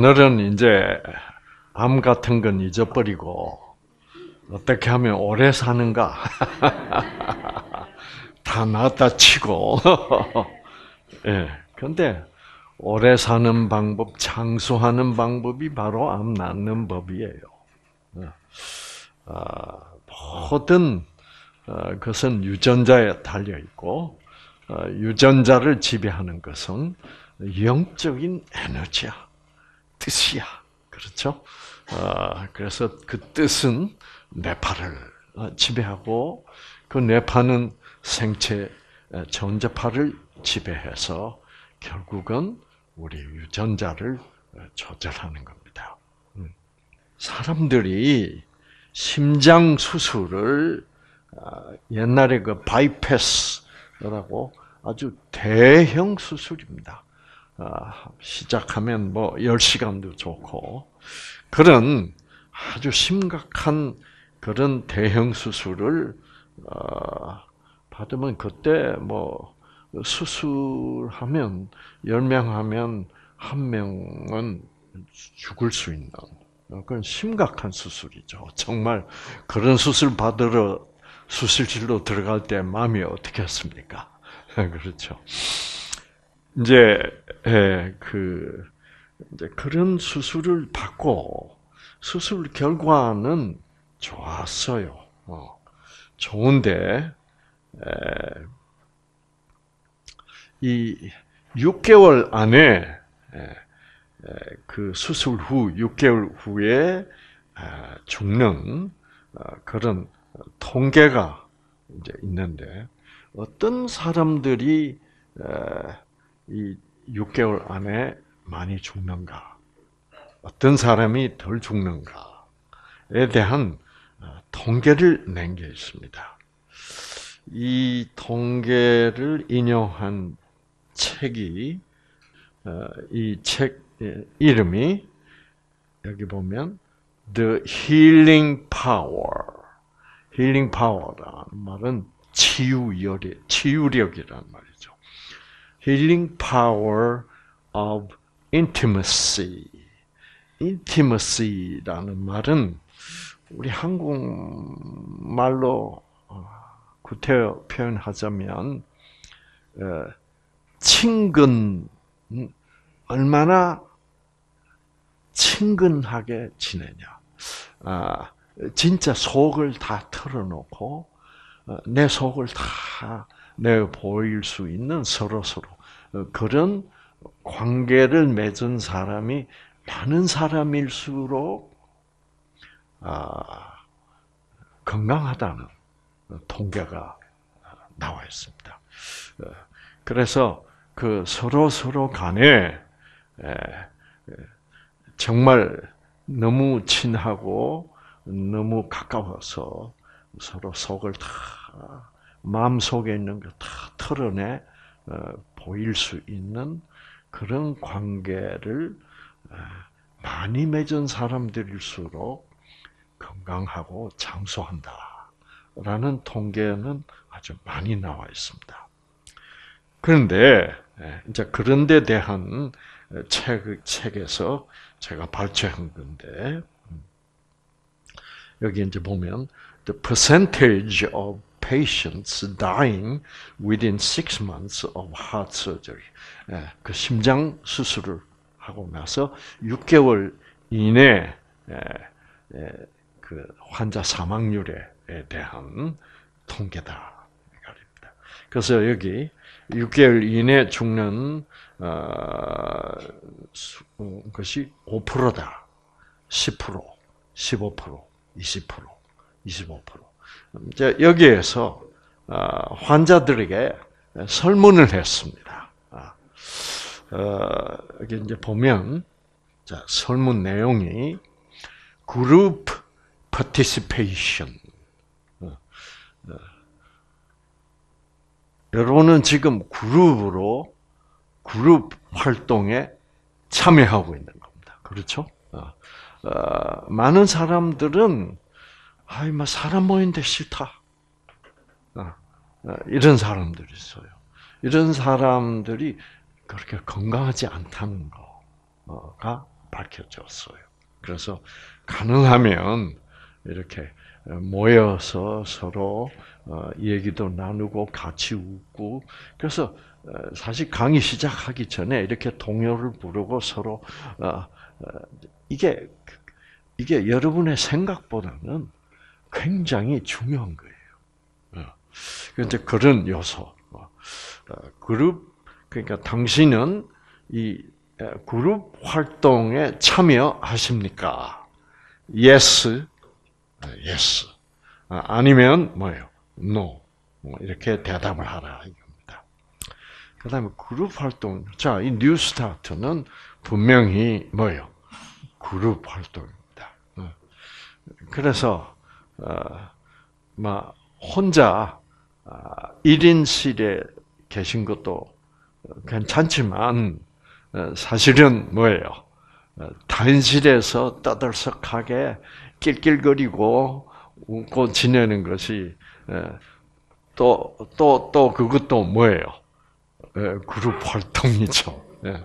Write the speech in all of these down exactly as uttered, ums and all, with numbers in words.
오늘은 이제 암 같은 건 잊어버리고 어떻게 하면 오래 사는가 다 놨다 치고 예. 근데 오래 사는 방법, 장수하는 방법이 바로 암 낫는 법이에요. 아, 모든 것은 유전자에 달려 있고 유전자를 지배하는 것은 영적인 에너지야, 뜻이야. 그렇죠? 그래서 그 뜻은 뇌파를 지배하고 그 뇌파는 생체 전자파를 지배해서 결국은 우리 유전자를 조절하는 겁니다. 사람들이 심장 수술을 옛날에 그 바이패스라고 아주 대형 수술입니다. 시작하면 뭐 열 시간도 좋고 그런 아주 심각한 그런 대형 수술을 받으면 그때 뭐 수술하면 열 명 하면 한 명은 죽을 수 있는 그건 심각한 수술이죠. 정말 그런 수술 받으러 수술실로 들어갈 때 마음이 어떻겠습니까? 그렇죠. 이제 예, 그 이제 그런 수술을 받고 수술 결과는 좋았어요. 어, 좋은데 에, 이 육 개월 안에 에, 에, 그 수술 후 육 개월 후에 아, 죽는 어, 그런 통계가 이제 있는데 어떤 사람들이 에, 이 육 개월 안에 많이 죽는가, 어떤 사람이 덜 죽는가에 대한 통계를 낸 게 있습니다. 이 통계를 인용한 책이 이 책 이름이 여기 보면 The Healing Power, Healing Power라는 말은 치유력, 치유력이라는 말이죠. Healing Power of Intimacy. Intimacy라는 말은 우리 한국말로 구태여 표현하자면 친근, 얼마나 친근하게 지내냐. 진짜 속을 다 털어놓고 내 속을 다 내 보일 수 있는 서로서로 그런 관계를 맺은 사람이 많은 사람일수록 아, 건강하다는 통계가 나와 있습니다. 그래서 그 서로 서로 간에 정말 너무 친하고 너무 가까워서 서로 속을 다 마음 속에 있는 걸 다 털어내 보일 수 있는 그런 관계를 많이 맺은 사람들일수록 건강하고 장수한다라는 통계는 아주 많이 나와 있습니다. 그런데 이제 그런 데 대한 책, 책에서 제가 발췌한 건데 여기 이제 보면 the percentage of patients dying within six months of heart surgery. 그 심장 수술을 하고 나서 육 개월 이내 그 환자 사망률에 대한 통계다. 그래서 여기 육 개월 이내 죽는 것이 오 퍼센트다. 십 퍼센트, 십오 퍼센트, 이십 퍼센트, 이십오 퍼센트. 이제 여기에서 환자들에게 설문을 했습니다. 여기 이제 보면 자, 설문 내용이 그룹 participation. 여러분은 지금 그룹으로 그룹 활동에 참여하고 있는 겁니다. 그렇죠? 어, 어, 많은 사람들은 아이, 막 사람 모이는데 싫다. 어, 어, 이런 사람들이 있어요. 이런 사람들이 그렇게 건강하지 않다는 거가 밝혀졌어요. 그래서 가능하면 이렇게 모여서 서로 얘기도 나누고 같이 웃고, 그래서 사실 강의 시작하기 전에 이렇게 동요를 부르고 서로 이게 이게 여러분의 생각보다는 굉장히 중요한 거예요. 이제 그런 요소, 그룹, 그러니까 당신은 이 그룹 활동에 참여하십니까? Yes, yes. 아니면 뭐예요? No. 이렇게 대답을 하라 이겁니다. 그다음에 그룹 활동. 자, 이 뉴스타트는 분명히 뭐예요? 그룹 활동입니다. 그래서 어, 막 혼자 일 인실에 계신 것도 괜찮지만 사실은 뭐예요? 단실에서 떠들썩하게 낄낄거리고 웃고 지내는 것이 또, 또, 또 그것도 뭐예요? 그룹 활동이죠.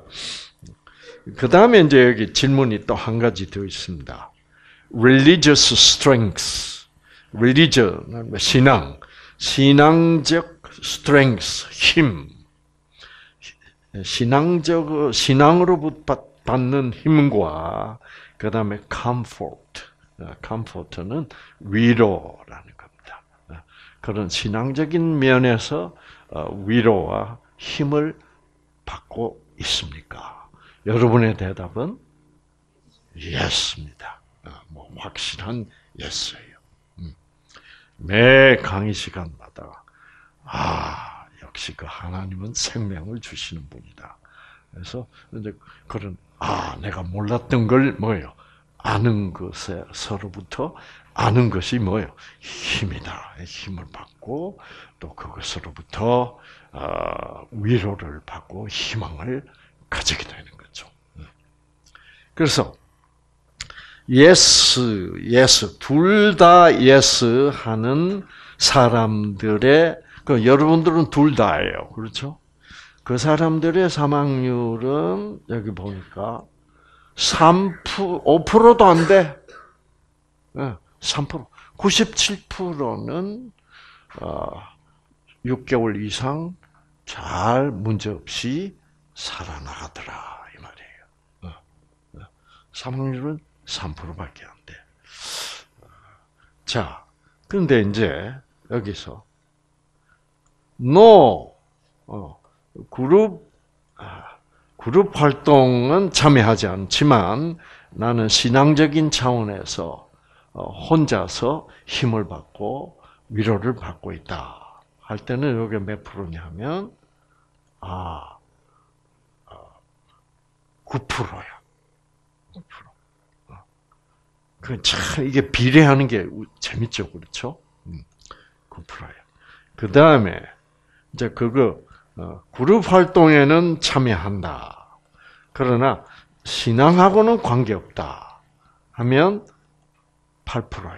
그 다음에 이제 여기 질문이 또 한 가지 더 있습니다. religious strengths. religion, 신앙. 신앙적 strengths, 힘. 신앙적, 신앙으로부터 받는 힘과, 그 다음에 comfort. comfort는 위로라는 겁니다. 그런 신앙적인 면에서 위로와 힘을 받고 있습니까? 여러분의 대답은 yes입니다. 뭐 확실한 yes예요. 매 강의 시간마다 아 역시 그 하나님은 생명을 주시는 분이다. 그래서 이제 그런 아 내가 몰랐던 걸 뭐예요? 아는 것에 서로부터 아는 것이 뭐예요? 힘이다. 힘을 받고 또 그것으로부터 위로를 받고 희망을 가지게 되는 거죠. 그래서 예스, 예스, 둘 다 예스 하는 사람들의, 그 여러분들은 둘 다예요. 그렇죠? 그 사람들의 사망률은 여기 보니까 삼 퍼센트, 오 퍼센트도 안 돼. 삼 퍼센트. 구십칠 퍼센트는 육 개월 이상 잘 문제없이 살아나가더라 이 말이에요. 사망률은 삼 퍼센트밖에 안 돼. 자, 그런데 이제 여기서 no 어, 그룹 아, 그룹 활동은 참여하지 않지만 나는 신앙적인 차원에서 어, 혼자서 힘을 받고 위로를 받고 있다. 할 때는 여기 몇 프로냐면 아 구 퍼센트야. 구 퍼센트. 그 참 이게 비례하는 게 재밌죠, 그렇죠? 구 퍼센트예요. 그 다음에 이제 그거 그룹 활동에는 참여한다. 그러나 신앙하고는 관계없다. 하면 팔 퍼센트예요.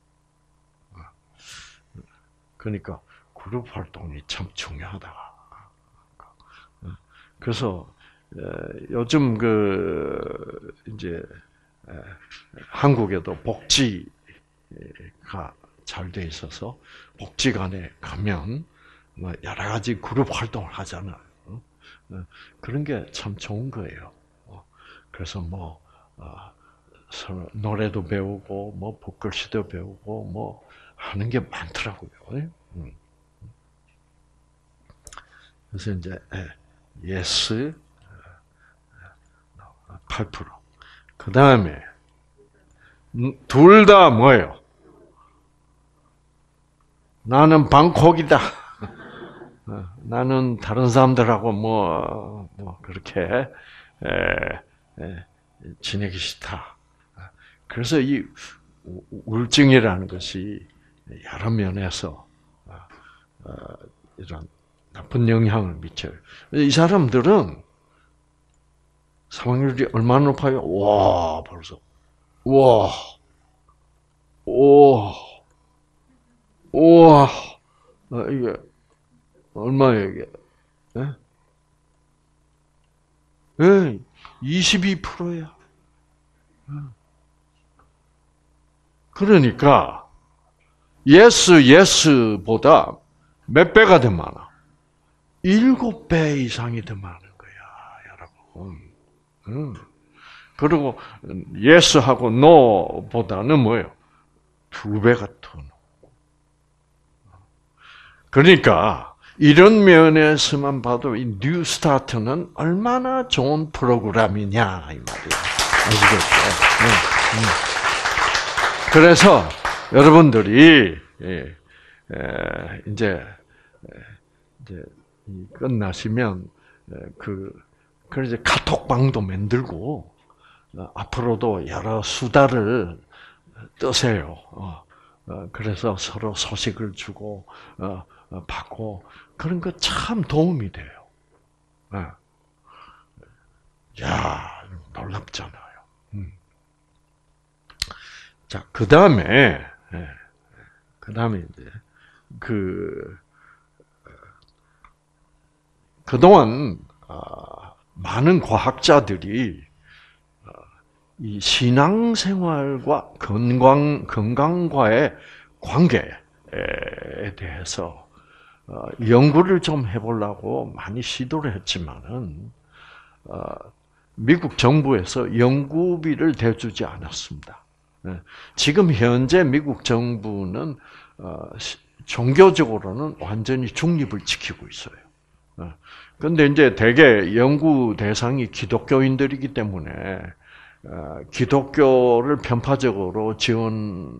그러니까 그룹 활동이 참 중요하다. 그래서 요즘 그 이제 한국에도 복지가 잘 돼 있어서 복지관에 가면 뭐 여러 가지 그룹 활동을 하잖아요. 그런 게 참 좋은 거예요. 그래서 뭐 서로 노래도 배우고 뭐 복글씨도 배우고 뭐 하는 게 많더라고요. 그래서 이제 예스 팔 퍼센트. 그 다음에 둘 다 뭐예요? 나는 방콕이다. 나는 다른 사람들하고 뭐, 뭐 그렇게 에, 에, 지내기 싫다. 그래서 이 우울증이라는 것이 여러 면에서 어, 이런 나쁜 영향을 미쳐요. 이 사람들은 사망률이 얼마나 높아요? 와, 벌써. 와, 오, 우와, 아, 이게, 얼마예요, 이게? 예? 예, 이십이 퍼센트야. 그러니까 예스 예스보다 몇 배가 더 많아? 일곱 배 이상이 더 많은 거야, 여러분. 음. 그리고 예스하고 노보다는 뭐예요? 두 배가 더. 그러니까 이런 면에서만 봐도 이 뉴스타트는 얼마나 좋은 프로그램이냐 이 말이에요. 아시겠죠? 네. 음. 그래서 여러분들이 예, 예, 이제 이제 끝나시면 그 그 이제 카톡방도 만들고 어, 앞으로도 여러 수다를 떠세요. 어, 어, 그래서 서로 소식을 주고 어, 어, 받고 그런 거 참 도움이 돼요. 어. 야, 놀랍잖아요. 음. 자, 그 다음에 예, 그 다음에 이제 그 그동안 어, 많은 과학자들이 어, 이 신앙생활과 건강 건강과의 관계에 대해서 어, 연구를 좀 해보려고 많이 시도를 했지만은 어, 미국 정부에서 연구비를 대주지 않았습니다. 네. 지금 현재 미국 정부는 어, 종교적으로는 완전히 중립을 지키고 있어요. 그런데 이제 대개 연구 대상이 기독교인들이기 때문에 기독교를 편파적으로 지원할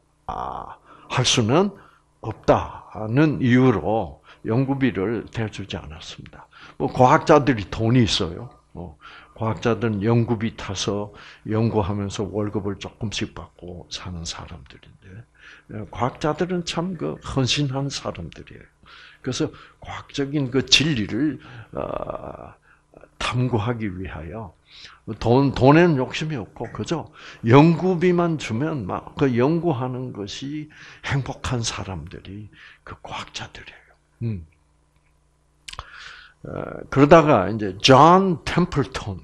수는 없다는 이유로 연구비를 대주지 않았습니다. 뭐 과학자들이 돈이 있어요. 뭐 과학자들은 연구비 타서 연구하면서 월급을 조금씩 받고 사는 사람들인데 과학자들은 참 그 헌신한 사람들이에요. 그래서 과학적인 그 진리를 어, 탐구하기 위하여 돈 돈에는 욕심이 없고 그죠? 연구비만 주면 막 그 연구하는 것이 행복한 사람들이 그 과학자들이에요. 음. 어, 그러다가 이제 존 템플턴이라는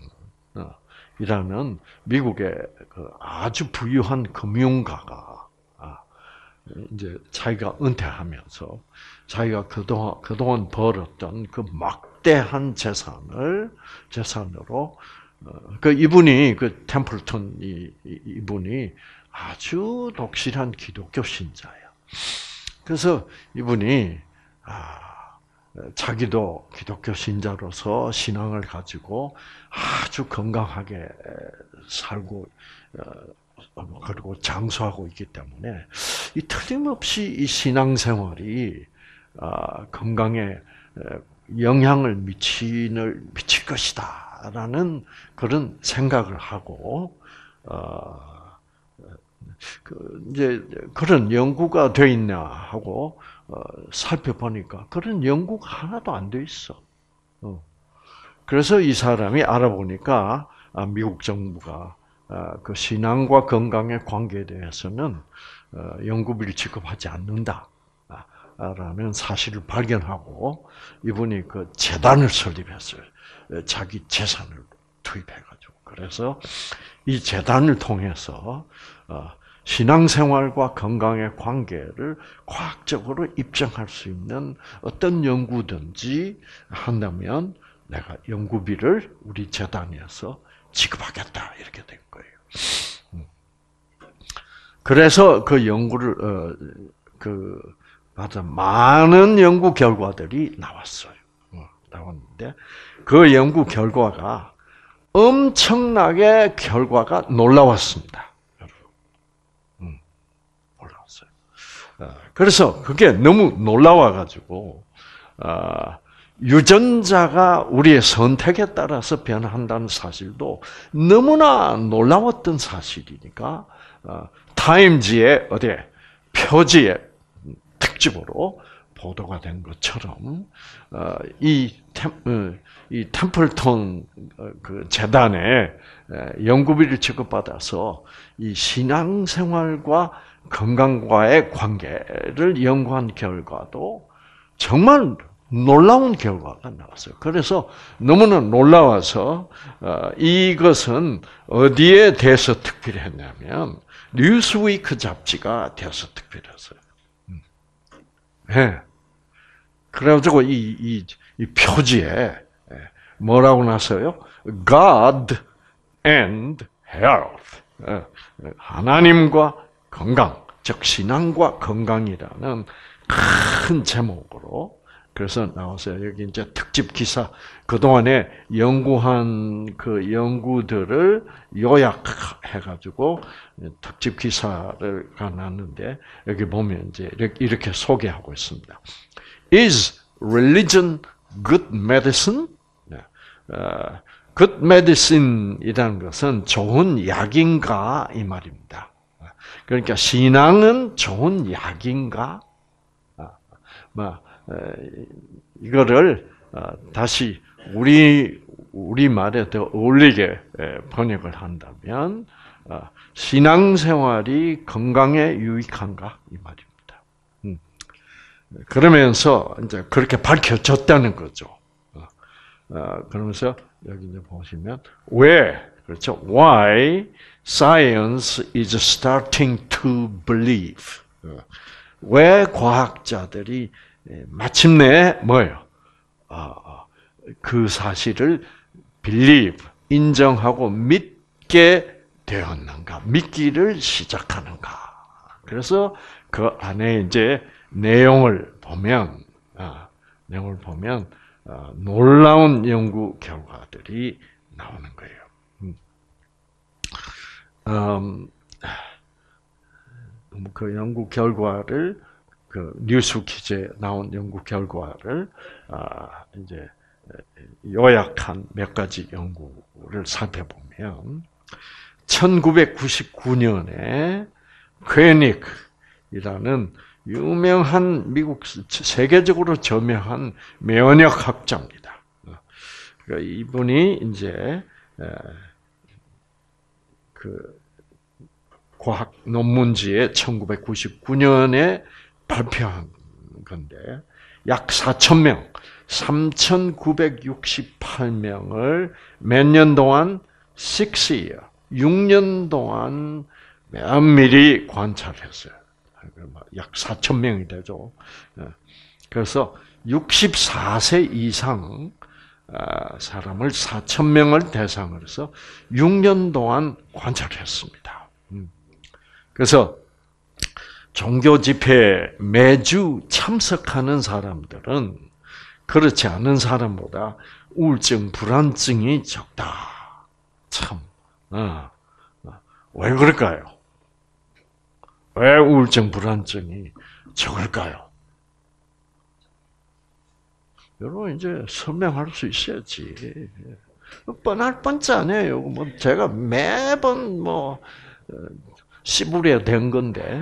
미국의 그 아주 부유한 금융가가 이제 자기가 은퇴하면서 자기가 그동안, 그동안 벌었던 그 막대한 재산을, 재산으로, 그 이분이, 그 템플턴 이, 이분이 아주 독실한 기독교 신자예요. 그래서 이분이, 아, 자기도 기독교 신자로서 신앙을 가지고 아주 건강하게 살고, 그리고 장수하고 있기 때문에 이 틀림없이 이 신앙생활이 건강에 영향을 미치는 미칠 것이다라는 그런 생각을 하고 어, 그 이제 그런 연구가 돼 있냐 하고 어, 살펴보니까 그런 연구가 하나도 안 돼 있어. 어. 그래서 이 사람이 알아보니까 아, 미국 정부가 아, 그 신앙과 건강의 관계에 대해서는 어, 연구비를 지급하지 않는다. 라는 사실을 발견하고 이분이 그 재단을 설립했어요. 자기 재산을 투입해가지고. 그래서 이 재단을 통해서 신앙생활과 건강의 관계를 과학적으로 입증할 수 있는 어떤 연구든지 한다면 내가 연구비를 우리 재단에서 지급하겠다 이렇게 된 거예요. 그래서 그 연구를 어, 그 맞아. 많은 연구 결과들이 나왔어요. 나왔는데, 그 연구 결과가 엄청나게 결과가 놀라웠습니다. 여러분. 음, 놀라웠어요. 그래서 그게 너무 놀라워가지고, 유전자가 우리의 선택에 따라서 변한다는 사실도 너무나 놀라웠던 사실이니까, 타임지의 어디에, 표지에, 특집으로 보도가 된 것처럼 이, 템, 이 템플턴 그 재단에 연구비를 지급받아서 이 신앙생활과 건강과의 관계를 연구한 결과도 정말 놀라운 결과가 나왔어요. 그래서 너무나 놀라워서 어, 이것은 어디에 대해서 특별했냐면 뉴스위크 잡지가 대해서 특별했어요. 음. 네. 그래가지고 이, 이, 이 표지에 뭐라고 나서요? God and Health. 하나님과 건강, 즉 신앙과 건강이라는 큰 제목으로 그래서 나왔어요. 여기 이제 특집 기사 그동안에 연구한 그 연구들을 요약해가지고 특집 기사를 나눴는데 여기 보면 이제 이렇게, 이렇게 소개하고 있습니다. Is religion good medicine? Uh, good medicine이라는 것은 좋은 약인가 이 말입니다. 그러니까 신앙은 좋은 약인가? 뭐 이거를 다시 우리 우리 말에 더 어울리게 번역을 한다면 신앙생활이 건강에 유익한가 이 말입니다. 그러면서 이제 그렇게 밝혀졌다는 거죠. 그러면서 여기 이제 보시면 왜 그렇죠? Why science is starting to believe. 왜 과학자들이 마침내 뭐예요? 그 사실을 believe, 인정하고 믿게 되었는가? 믿기를 시작하는가? 그래서 그 안에 이제 내용을 보면, 내용을 보면 놀라운 연구 결과들이 나오는 거예요. 음, 그 연구 결과를 그 뉴스 퀴즈에 나온 연구 결과를 아, 이제 요약한 몇 가지 연구를 살펴보면 천구백구십구 년에 퀘닉이라는 유명한 미국 세계적으로 저명한 면역학자입니다. 그러니까 이분이 이제 그 과학 논문지에 천구백구십구 년에 발표한 건데 약 사천 명, 삼천구백육십팔 명을 몇 년 동안 six year, 육 년 동안 면밀히 관찰했어요. 약 사천 명이 되죠. 그래서 육십사 세 이상 사람을 사천 명을 대상으로 해서 육 년 동안 관찰했습니다. 그래서 종교 집회에 매주 참석하는 사람들은 그렇지 않은 사람보다 우울증, 불안증이 적다. 참, 어, 어. 왜 그럴까요? 왜 우울증, 불안증이 적을까요? 여러분 이제 설명할 수 있어야지. 뻔할 뻔짜네요. 뭐 제가 매번 뭐 씨부려 된 건데.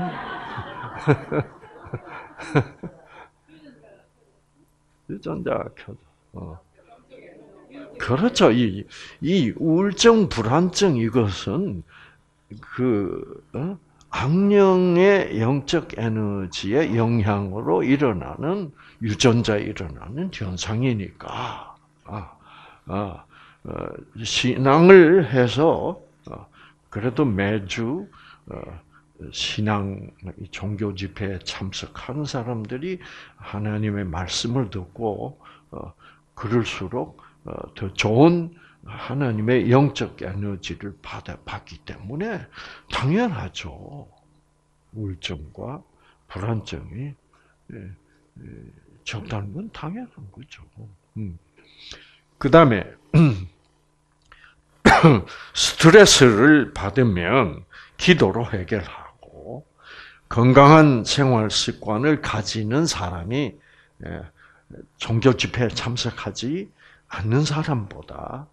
유전자 켜져. 어. 그렇죠. 이, 이 우울증, 불안증 이것은 그 어? 악령의 영적 에너지의 영향으로 일어나는 유전자에 일어나는 현상이니까 아, 아, 어, 신앙을 해서 어, 그래도 매주 어, 신앙 종교 집회에 참석하는 사람들이 하나님의 말씀을 듣고 어, 그럴수록 어, 더 좋은 하나님의 영적 에너지를 받아 받기 때문에 당연하죠. 우울증과 불안증이 예, 예, 적다는 건 당연한 거죠. 음. 그 다음에 스트레스를 받으면 기도로 해결하고 건강한 생활 습관을 가지는 사람이 예, 종교 집회에 참석하지 않는 사람보다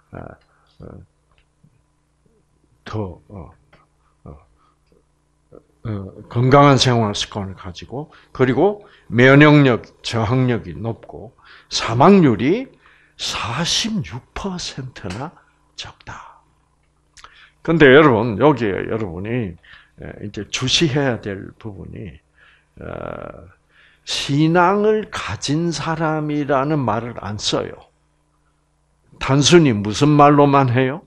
더 어, 어, 어, 건강한 생활 습관을 가지고 그리고 면역력, 저항력이 높고 사망률이 사십육 퍼센트나 적다. 근데 여러분 여기에 여러분이 이제 주시해야 될 부분이 신앙을 가진 사람이라는 말을 안 써요. 단순히 무슨 말로만 해요?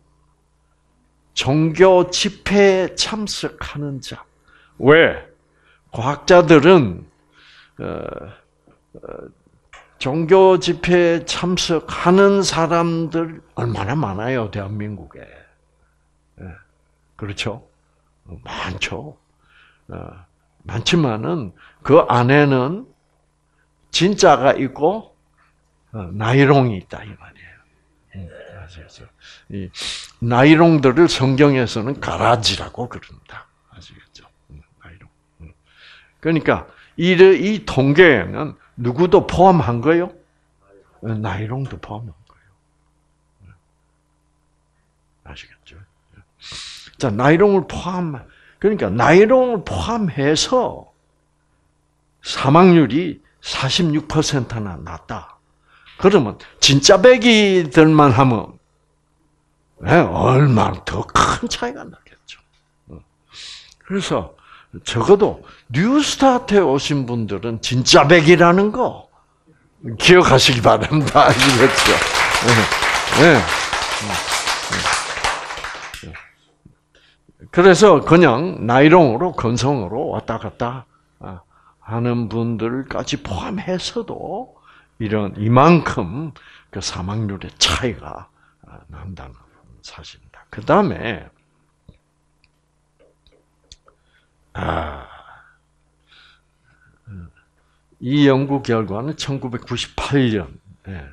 종교 집회에 참석하는 자. 왜? 과학자들은 어, 어, 종교 집회에 참석하는 사람들 얼마나 많아요, 대한민국에. 예, 그렇죠? 많죠. 어, 많지만은 그 안에는 진짜가 있고 어, 나이롱이 있다 이 말이에요. 아시겠죠? 이 나이롱들을 성경에서는 가라지라고 그럽니다. 아시겠죠? 나이롱. 그러니까 이, 이 통계에는 누구도 포함한 거요? 나이롱도 포함한 거예요. 아시겠죠? 자, 나이롱을 포함, 그러니까 나이롱을 포함해서 사망률이 사십육 퍼센트나 낮다. 그러면 진짜 배기들만 하면 네, 얼마나 더 큰 차이가 나겠죠. 그래서 적어도 뉴스타트에 오신 분들은 진짜 백이라는 거 기억하시기 바랍니다. 아시겠죠? 네. 네. 그래서 그냥 나이롱으로 건성으로 왔다 갔다 하는 분들까지 포함해서도 이런 이만큼 그 사망률의 차이가 난다는 사실입니다. 그 다음에 아, 이 연구 결과는 천구백구십팔 년에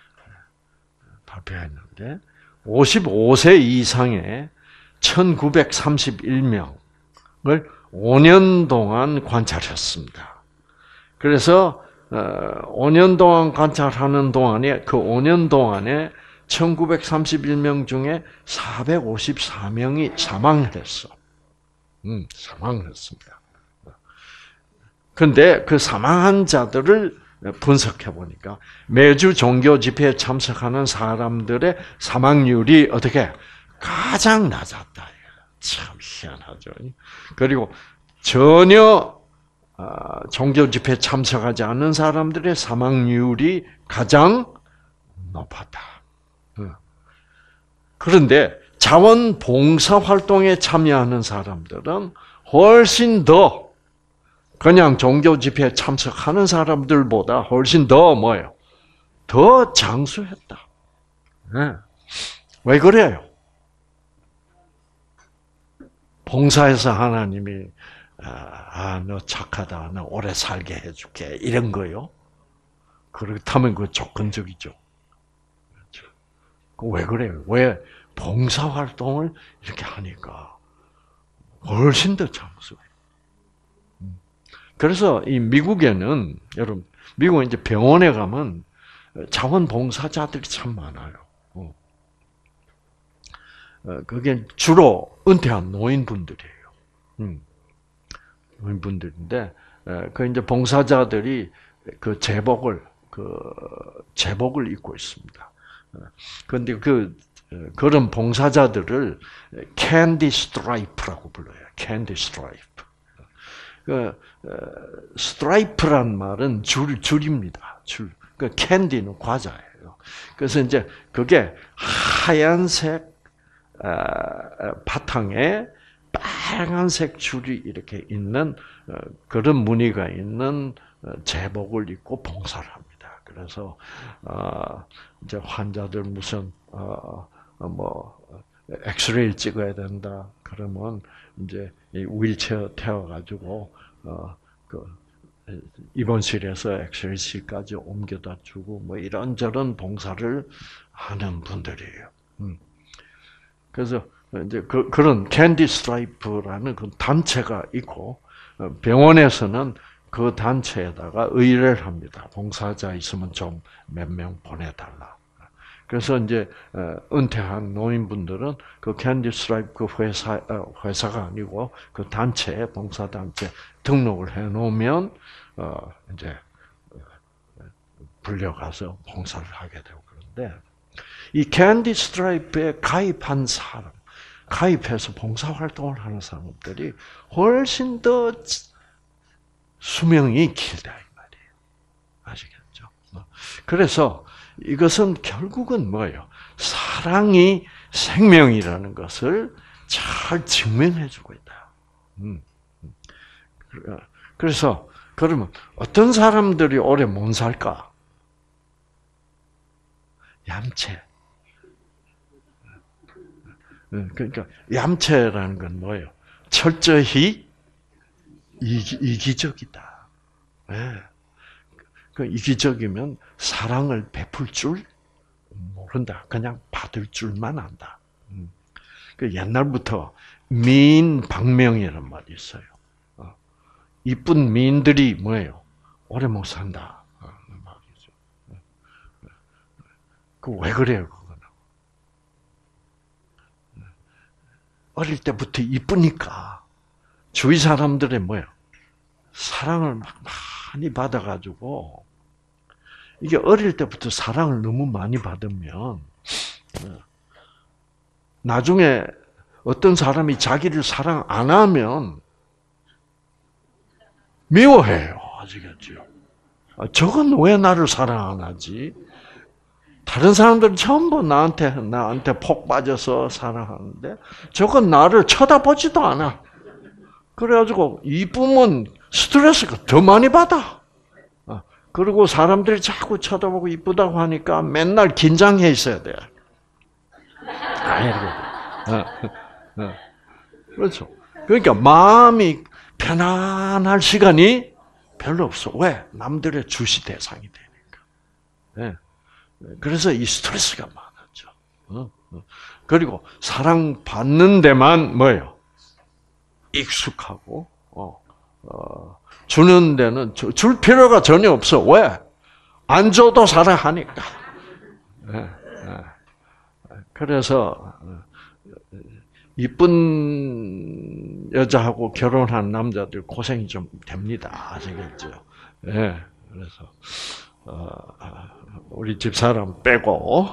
발표했는데 오십오 세 이상의 천구백삼십일 명을 오 년 동안 관찰했습니다. 그래서 오 년 동안 관찰하는 동안에 그 오 년 동안에 천구백삼십일 명 중에 사백오십사 명이 사망을 했어. 음, 사망을 했습니다. 그런데 그 사망한 자들을 분석해 보니까 매주 종교 집회에 참석하는 사람들의 사망률이 어떻게 가장 낮았다. 참 희한하죠. 그리고 전혀 종교 집회에 참석하지 않는 사람들의 사망률이 가장 높았다. 그런데 자원봉사 활동에 참여하는 사람들은 훨씬 더 그냥 종교 집회에 참석하는 사람들보다 훨씬 더 뭐예요? 더 장수했다. 네. 왜 그래요? 봉사해서 하나님이 아, 너 착하다, 너 오래 살게 해줄게 이런 거요. 그렇다면 그 조건적이죠. 그렇죠. 왜 그래요? 왜 봉사 활동을 이렇게 하니까 훨씬 더 장수해. 그래서 이 미국에는 여러분 미국은 이제 병원에 가면 자원봉사자들이 참 많아요. 그게 주로 은퇴한 노인분들이에요. 노인분들인데 그 이제 봉사자들이 그 제복을 그 제복을 입고 있습니다. 그런데 그 그런 봉사자들을 캔디 스트라이프라고 불러요. 캔디 스트라이프. 그 스트라이프란 말은 줄 줄입니다. 줄. 그 캔디는 과자예요. 그래서 이제 그게 하얀색 바탕에 빨간색 줄이 이렇게 있는 그런 무늬가 있는 제복을 입고 봉사를 합니다. 그래서 이제 환자들 무슨 뭐 엑스레이를 찍어야 된다. 그러면 이제 휠체어 태워가지고 그 입원실에서 엑스레이실까지 옮겨다 주고 뭐 이런저런 봉사를 하는 분들이에요. 그래서 이제 그, 그런 캔디 스트라이프라는 그 단체가 있고 병원에서는 그 단체에다가 의뢰를 합니다. 봉사자 있으면 좀 몇 명 보내달라. 그래서 이제 은퇴한 노인분들은 그 캔디 스트라이프 그 회사 회사가 아니고 그 단체 봉사 단체 등록을 해놓으면 어 이제 불려가서 봉사를 하게 되고 그런데 이 캔디 스트라이프에 가입한 사람, 가입해서 봉사 활동을 하는 사람들이 훨씬 더 수명이 길다 이 말이에요. 그래서 이것은 결국은 뭐예요? 사랑이 생명이라는 것을 잘 증명해주고 있다. 음. 그래서 그러면 어떤 사람들이 오래 못 살까? 얌체. 그러니까 얌체라는 건 뭐예요? 철저히 이기, 이기적이다. 네. 그 이기적이면 사랑을 베풀 줄 모른다. 그냥 받을 줄만 안다. 그 옛날부터 미인 박명이라는 말이 있어요. 이쁜 미인들이 뭐예요? 오래 못 산다. 그 왜 그래요, 그거는? 어릴 때부터 이쁘니까 주위 사람들의 뭐예요? 사랑을 막 많이 받아가지고 이게 어릴 때부터 사랑을 너무 많이 받으면 나중에 어떤 사람이 자기를 사랑 안 하면 미워해요. 아시겠죠? 저건 왜 나를 사랑 안 하지? 다른 사람들은 전부 나한테, 나한테 폭 빠져서 사랑하는데, 저건 나를 쳐다보지도 않아. 그래가지고, 이쁘면 스트레스가 더 많이 받아. 그리고 사람들이 자꾸 쳐다보고 이쁘다고 하니까 맨날 긴장해 있어야 돼. 그렇죠. 그러니까 마음이 편안할 시간이 별로 없어. 왜? 남들의 주시 대상이 되니까. 그래서 이 스트레스가 많았죠. 그리고 사랑받는 데만 뭐예요? 익숙하고, 어, 어, 주는 데는 줄 필요가 전혀 없어. 왜? 안 줘도 사랑하니까. 그래서 이쁜 여자하고 결혼한 남자들 고생이 좀 됩니다. 아시겠죠? 예. 그래서 어, 우리 집 사람 빼고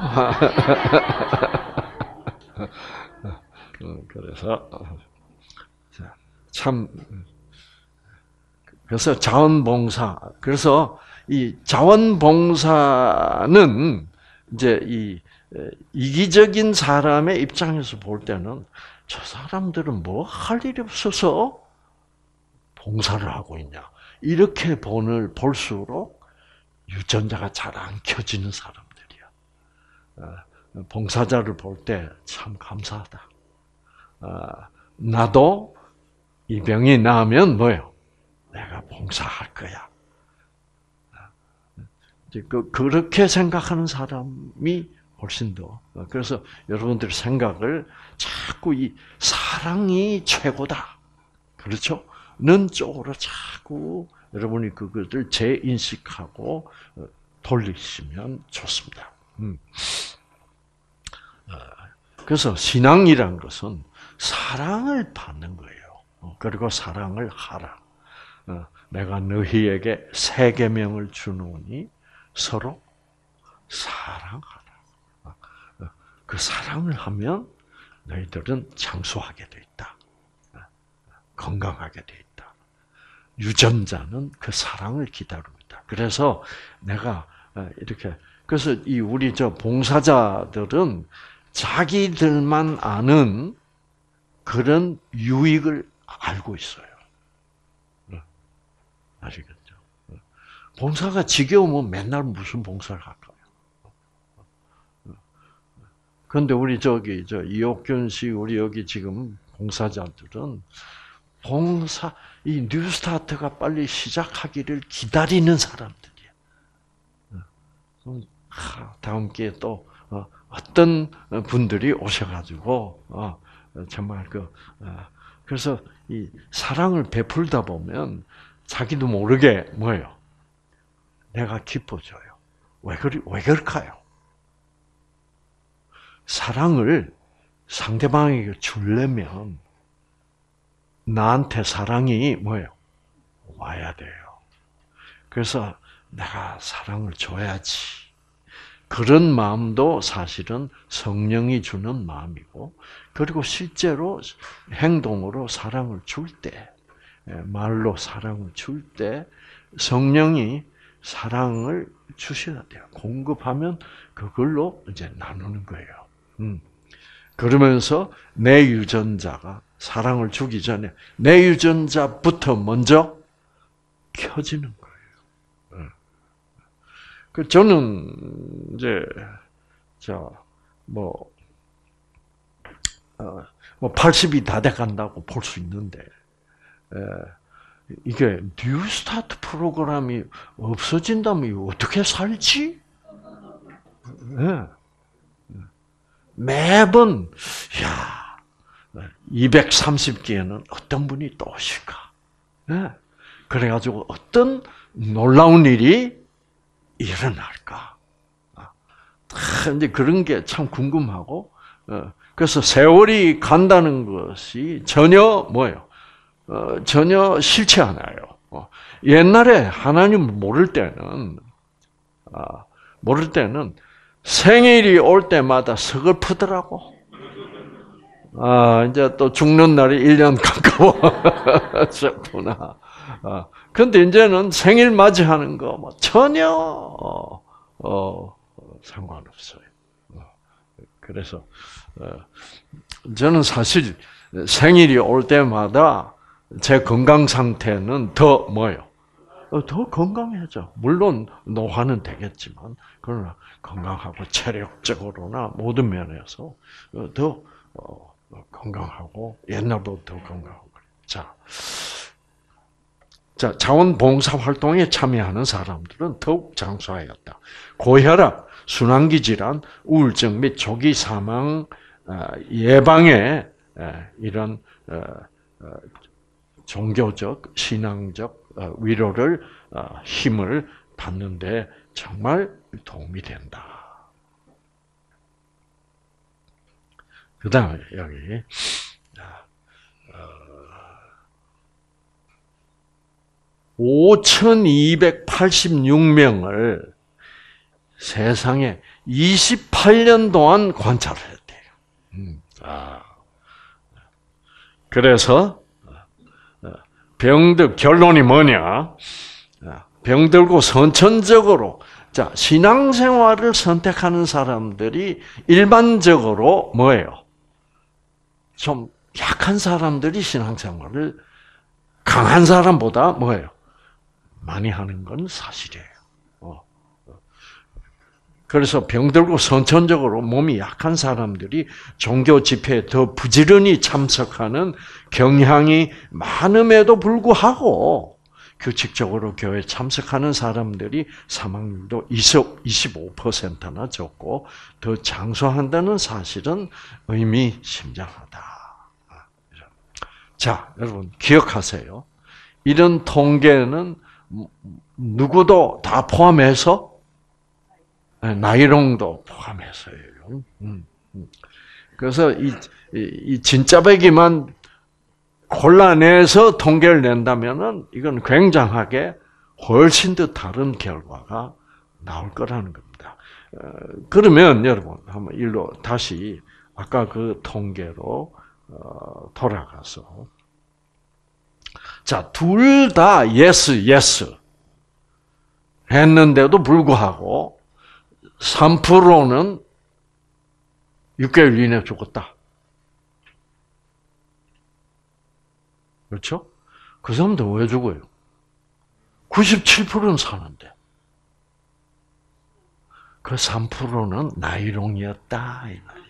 그래서 참 그래서 자원봉사 그래서 이 자원봉사는 이제 이 이기적인 사람의 입장에서 볼 때는 저 사람들은 뭐 할 일이 없어서 봉사를 하고 있냐 이렇게 본을 볼수록 유전자가 잘 안 켜지는 사람들이야. 봉사자를 볼 때 참 감사하다. 나도 이 병이 나으면 뭐예요? 내가 봉사할 거야. 그 그렇게 생각하는 사람이 훨씬 더. 그래서 여러분들 생각을 자꾸 이 사랑이 최고다. 그렇죠? 는 쪽으로 자꾸 여러분이 그것을 재인식하고 돌리시면 좋습니다. 그래서 신앙이란 것은 사랑을 받는 거예요. 그리고 사랑을 하라. 내가 너희에게 새 계명을 주노니 서로 사랑하라. 그 사랑을 하면 너희들은 장수하게 돼 있다. 건강하게 돼 있다. 유전자는 그 사랑을 기다리고 있다. 그래서 내가 이렇게 그래서 이 우리 저 봉사자들은 자기들만 아는 그런 유익을 알고 있어요. 아시겠죠? 봉사가 지겨우면 맨날 무슨 봉사를 할까요? 그런데 우리 저기 저 이옥균 씨 우리 여기 지금 봉사자들은 봉사 이 뉴스타트가 빨리 시작하기를 기다리는 사람들이야. 다음 기회에 또 어떤 분들이 오셔가지고 정말 그 그래서 이 사랑을 베풀다 보면 자기도 모르게 뭐예요? 내가 기뻐져요. 왜 그리 왜 그럴까요? 사랑을 상대방에게 주려면 나한테 사랑이 뭐예요? 와야 돼요. 그래서 내가 사랑을 줘야지. 그런 마음도 사실은 성령이 주는 마음이고, 그리고 실제로 행동으로 사랑을 줄 때, 말로 사랑을 줄 때 성령이 사랑을 주셔야 돼요. 공급하면 그걸로 이제 나누는 거예요. 음. 그러면서 내 유전자가 사랑을 주기 전에 내 유전자부터 먼저 켜지는 거예요. 그 저는 이제 자뭐 어, 뭐 팔십이 다 돼간다고 볼 수 있는데 에, 이게 뉴스타트 프로그램이 없어진다면 어떻게 살지? 네. 매번 야 이백삼십 기에는 어떤 분이 또 오실까? 네. 그래가지고 어떤 놀라운 일이 일어날까? 근데 그런 게 참 궁금하고 그래서 세월이 간다는 것이 전혀 뭐예요? 어, 전혀 싫지 않아요. 어, 옛날에 하나님을 모를 때는, 아, 모를 때는 생일이 올 때마다 서글프더라고. 아, 이제 또 죽는 날이 일 년 가까워졌구나. 아, 근데 이제는 생일 맞이하는 거 뭐 전혀, 어, 어, 상관없어요. 그래서, 어, 저는 사실 생일이 올 때마다 제 건강 상태는 더 뭐예요? 더 건강해져. 물론 노화는 되겠지만 그러나 건강하고 체력적으로나 모든 면에서 더 건강하고 옛날보다 더 건강하고. 자, 자 자원봉사 활동에 참여하는 사람들은 더욱 장수하였다. 고혈압, 순환기 질환, 우울증 및 조기 사망 예방에 이런 종교적, 신앙적 위로를 힘을 받는데 정말 도움이 된다. 그 다음에 여기 오천이백팔십육 명을 세상에 이십팔 년 동안 관찰을 했대요. 음, 아. 그래서 병들 결론이 뭐냐? 병들고 선천적으로 자 신앙생활을 선택하는 사람들이 일반적으로 뭐예요? 좀 약한 사람들이 신앙생활을 강한 사람보다 뭐예요? 많이 하는 건 사실이에요. 그래서 병들고 선천적으로 몸이 약한 사람들이 종교 집회에 더 부지런히 참석하는 경향이 많음에도 불구하고 규칙적으로 교회에 참석하는 사람들이 사망률도 이십오 퍼센트나 적고 더 장수한다는 사실은 의미심장하다. 자, 여러분 기억하세요. 이런 통계는 누구도 다 포함해서 나이롱도 포함해서예요. 그래서 이, 이 진짜배기만 골라내서 통계를 낸다면은 이건 굉장하게 훨씬 더 다른 결과가 나올 거라는 겁니다. 그러면 여러분 한번 일로 다시 아까 그 통계로 돌아가서 자, 둘 다 yes, yes 했는데도 불구하고 삼 퍼센트는 육 개월 이내에 죽었다. 그렇죠? 그 사람들 왜 죽어요? 구십칠 퍼센트는 사는데. 그 삼 퍼센트는 나이롱이었다. 이 말이에요.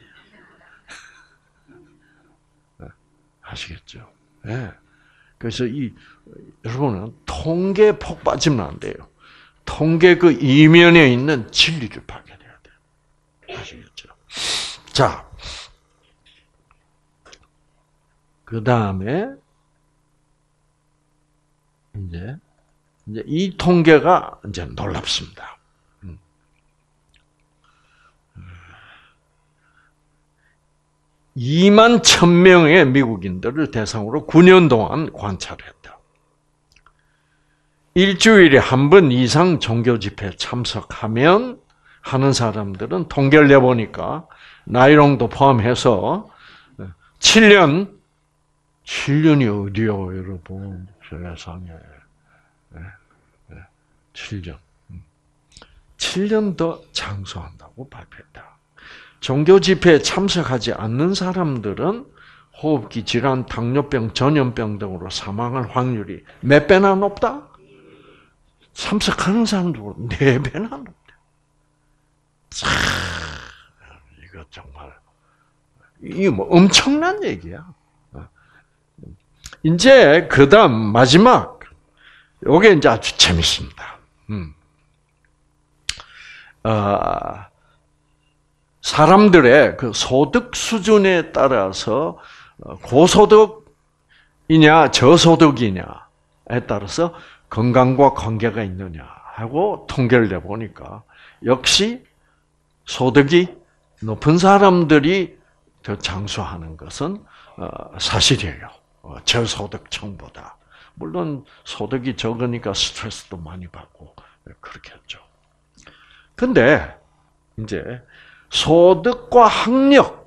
아시겠죠? 네. 그래서 이, 여러분은 통계 폭 빠지면 안 돼요. 통계 그 이면에 있는 진리를 발견해야 돼요. 아시겠죠? 자, 그 다음에 이제 이제 이 통계가 이제 놀랍습니다. 이만 천 명의 미국인들을 대상으로 구 년 동안 관찰했다. 일주일에 한 번 이상 종교 집회에 참석하면 하는 사람들은 통계를 내보니까 나이롱도 포함해서 칠 년, 칠 년이 어디요, 여러분? 세상에. 칠 년. 칠 년 더 장수한다고 발표했다. 종교 집회에 참석하지 않는 사람들은 호흡기 질환, 당뇨병, 전염병 등으로 사망할 확률이 몇 배나 높다? 참석하는 사람들보다 네 배나 높다. 참, 이거 정말, 이거 뭐 엄청난 얘기야. 이제 그 다음 마지막, 요게 이제 아주 재밌습니다. 음. 어, 사람들의 그 소득 수준에 따라서 고소득이냐 저소득이냐에 따라서 건강과 관계가 있느냐 하고 통계를 내보니까 역시 소득이 높은 사람들이 더 장수하는 것은 사실이에요. 저소득층보다. 물론 소득이 적으니까 스트레스도 많이 받고 그렇겠죠. 근데 이제 소득과 학력을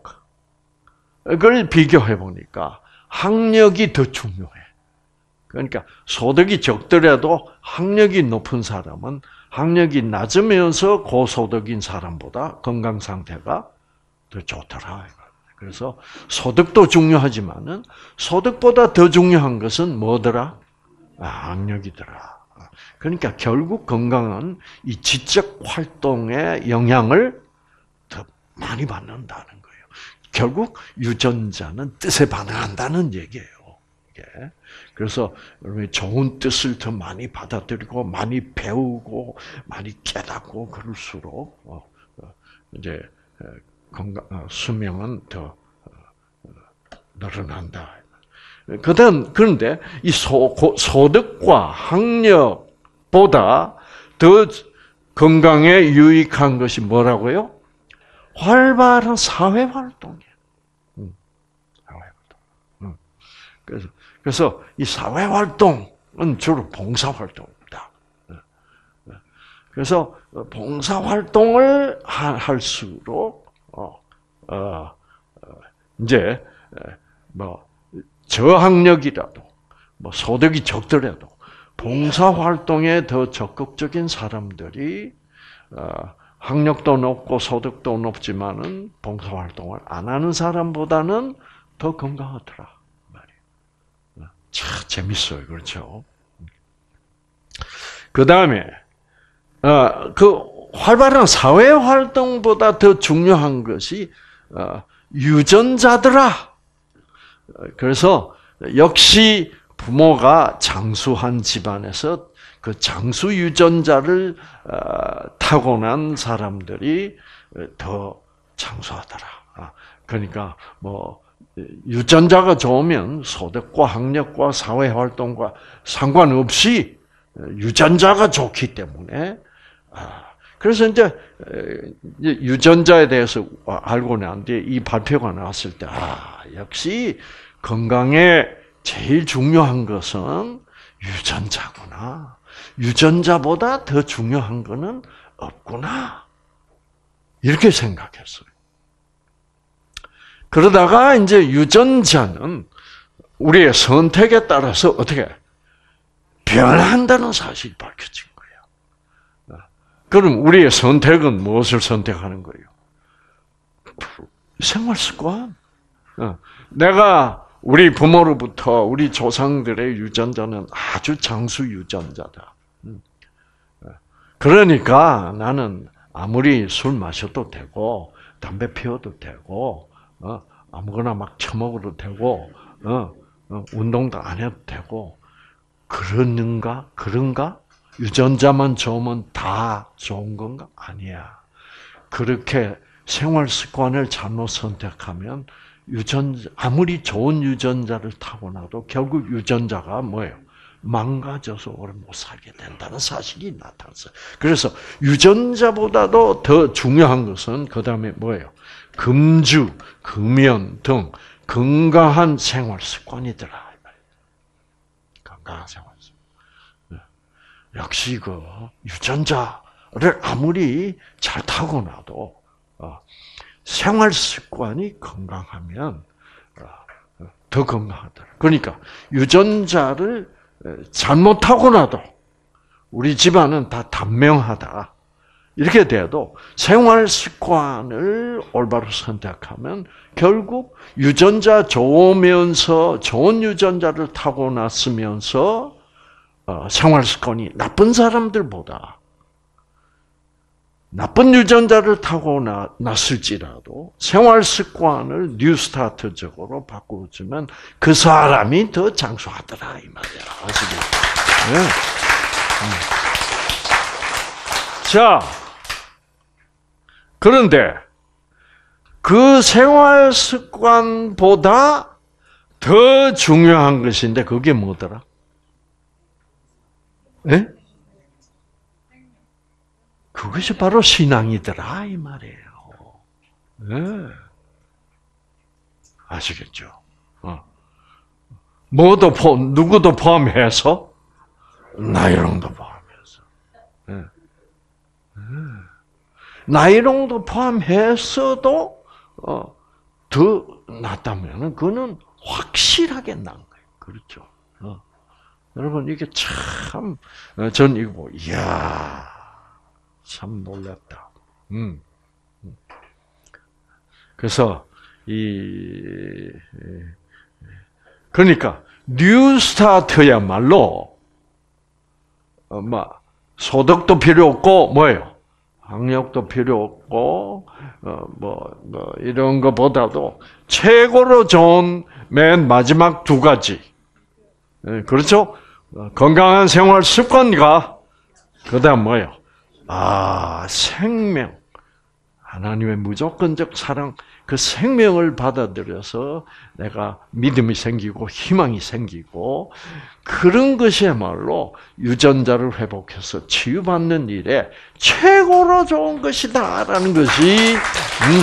비교해 보니까 학력이 더 중요해. 그러니까 소득이 적더라도 학력이 높은 사람은 학력이 낮으면서 고소득인 사람보다 건강 상태가 더 좋더라. 그래서 소득도 중요하지만은 소득보다 더 중요한 것은 뭐더라? 아, 학력이더라. 그러니까 결국 건강은 이 지적 활동의 영향을 더 많이 받는다는 거예요. 결국 유전자는 뜻에 반응한다는 얘기예요. 그래서 여러분이 좋은 뜻을 더 많이 받아들이고 많이 배우고 많이 깨닫고 그럴수록 이제 건강 수명은 더 늘어난다. 그다음 그런데 이 소, 소득과 학력보다 더 건강에 유익한 것이 뭐라고요? 활발한 사회 활동이에요. 음, 사회 활동. 음. 그래서 그래서 이 사회 활동은 주로 봉사 활동입니다. 그래서 봉사 활동을 할수록 어, 어, 이제 뭐 저학력이라도 뭐 소득이 적더라도 봉사 활동에 더 적극적인 사람들이 어, 학력도 높고 소득도 높지만은 봉사 활동을 안 하는 사람보다는 더 건강하더라 말이에요. 참 재밌어요, 그렇죠? 그 다음에 어, 그 활발한 사회 활동보다 더 중요한 것이 어, 유전자더라. 그래서 역시 부모가 장수한 집안에서 그 장수 유전자를 타고난 사람들이 더 장수하더라. 그러니까 뭐 유전자가 좋으면 소득과 학력과 사회 활동과 상관없이 유전자가 좋기 때문에 그래서 이제 유전자에 대해서 알고 난 뒤에 이 발표가 나왔을 때 아, 역시 건강에 제일 중요한 것은 유전자구나. 유전자보다 더 중요한 것은 없구나. 이렇게 생각했어요. 그러다가 이제 유전자는 우리의 선택에 따라서 어떻게 변한다는 사실이 밝혀진 거예요. 그럼 우리의 선택은 무엇을 선택하는 거예요? 생활 습관. 내가 우리 부모로부터 우리 조상들의 유전자는 아주 장수 유전자다. 그러니까 나는 아무리 술 마셔도 되고 담배 피워도 되고 아무거나 막 처먹어도 되고 운동도 안 해도 되고 그러는가? 그런가? 유전자만 좋으면 다 좋은 건가? 아니야. 그렇게 생활 습관을 잘못 선택하면 유전자, 아무리 좋은 유전자를 타고나도 결국 유전자가 뭐예요? 망가져서 오래 못 살게 된다는 사실이 나타났어요. 그래서 유전자보다도 더 중요한 것은 그 다음에 뭐예요? 금주, 금연 등 건강한 생활 습관이더라. 건강한 생활 습관. 역시 그 유전자를 아무리 잘 타고나도 생활 습관이 건강하면 더 건강하더라. 그러니까 유전자를 잘못 타고나도 우리 집안은 다 단명하다. 이렇게 돼도 생활 습관을 올바로 선택하면 결국 유전자 좋으면서 좋은 유전자를 타고났으면서 어, 생활 습관이 나쁜 사람들보다 나쁜 유전자를 타고났을지라도 생활 습관을 뉴스타트적으로 바꾸어주면 그 사람이 더 장수하더라 이 말이야. 아시겠죠? 네. 음. 자, 그런데 그 생활 습관보다 더 중요한 것인데 그게 뭐더라? 예? 그것이 바로 신앙이더라 이 말이에요. 네. 아시겠죠? 어. 뭐도 포, 누구도 포함해서 나이롱도 포함해서. 네. 네. 나이롱도 포함해서도 어, 더 낫다면 그거는 확실하게 난 거예요. 그렇죠? 어. 여러분 이게 참, 전 이거 뭐, 이야, 참 놀랐다. 음. 그래서 이 그러니까 뉴스타트야말로 어, 뭐 소득도 필요 없고 뭐예요? 학력도 필요 없고 어, 뭐, 뭐 이런 것보다도 최고로 좋은 맨 마지막 두 가지. 네, 그렇죠? 건강한 생활 습관과 그다음 뭐예요? 아, 생명. 하나님의 무조건적 사랑, 그 생명을 받아들여서 내가 믿음이 생기고 희망이 생기고 그런 것이야말로 유전자를 회복해서 치유받는 일에 최고로 좋은 것이다라는 것이 음,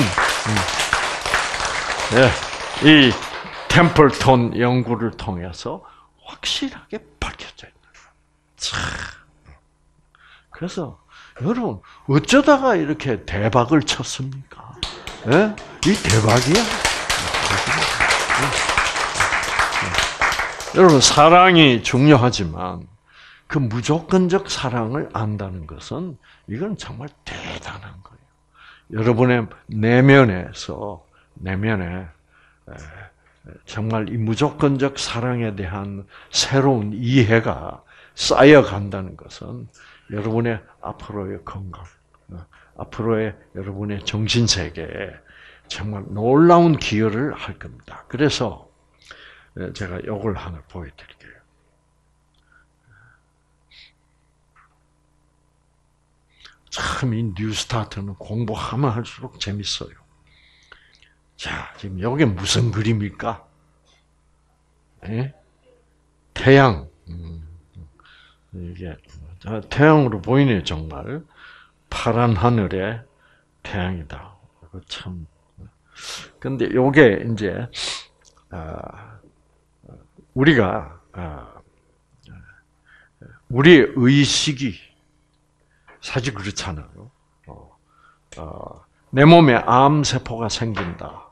음. 네, 이 템플턴 연구를 통해서 확실하게 밝혀져 있는 거예요. 그래서 여러분 어쩌다가 이렇게 대박을 쳤습니까? 네? 이 대박이야. 여러분 사랑이 중요하지만 그 무조건적 사랑을 안다는 것은 이건 정말 대단한 거예요. 여러분의 내면에서 내면에 정말 이 무조건적 사랑에 대한 새로운 이해가 쌓여간다는 것은 여러분의 앞으로의 건강, 앞으로의 여러분의 정신세계에 정말 놀라운 기여를 할 겁니다. 그래서 제가 이걸 하나 보여드릴게요. 참 이 뉴스타트는 공부하면 할수록 재밌어요. 자, 지금 이게 무슨 그림일까? 예? 태양. 음, 이게 태양으로 보이네 정말. 파란 하늘에 태양이다. 참. 근데 요게 이제 우리가 우리의 의식이 사실 그렇잖아요. 내 몸에 암 세포가 생긴다.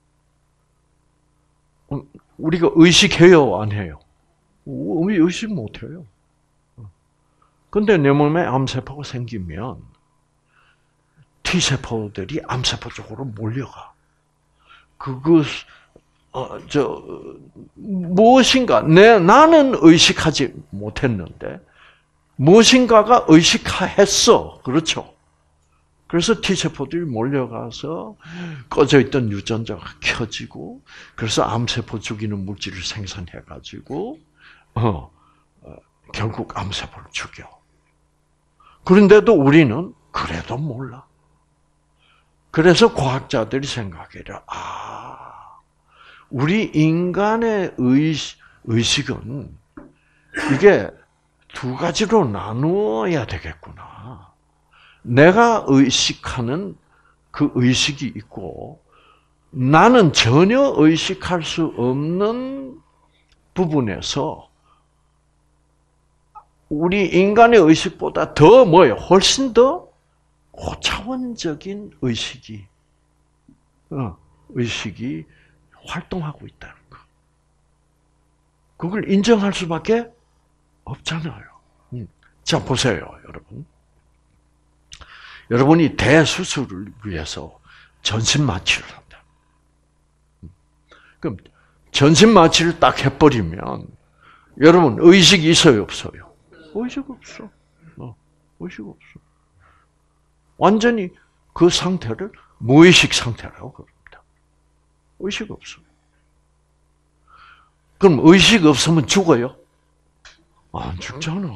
우리가 의식해요, 안 해요? 우리 의식 못 해요. 근데 내 몸에 암세포가 생기면 T세포들이 암세포 쪽으로 몰려가. 그것, 어, 저, 무엇인가, 내, 나는 의식하지 못했는데, 무엇인가가 의식했어. 그렇죠? 그래서 T세포들이 몰려가서 꺼져있던 유전자가 켜지고, 그래서 암세포 죽이는 물질을 생산해가지고, 어, 어, 결국 암세포를 죽여. 그런데도 우리는 그래도 몰라. 그래서 과학자들이 생각해라. 아, 우리 인간의 의식, 의식은 이게 두 가지로 나누어야 되겠구나. 내가 의식하는 그 의식이 있고 나는 전혀 의식할 수 없는 부분에서 우리 인간의 의식보다 더 뭐예요? 훨씬 더 고차원적인 의식이, 어, 의식이 활동하고 있다는 거. 그걸 인정할 수밖에 없잖아요. 자, 보세요, 여러분. 여러분이 대수술을 위해서 전신 마취를 한다. 그럼 전신 마취를 딱 해버리면 여러분 의식이 있어요, 없어요? 의식 없어. 어, 의식 없어. 완전히 그 상태를 무의식 상태라고 그럽니다. 의식 없어. 그럼 의식 없으면 죽어요? 안 죽잖아.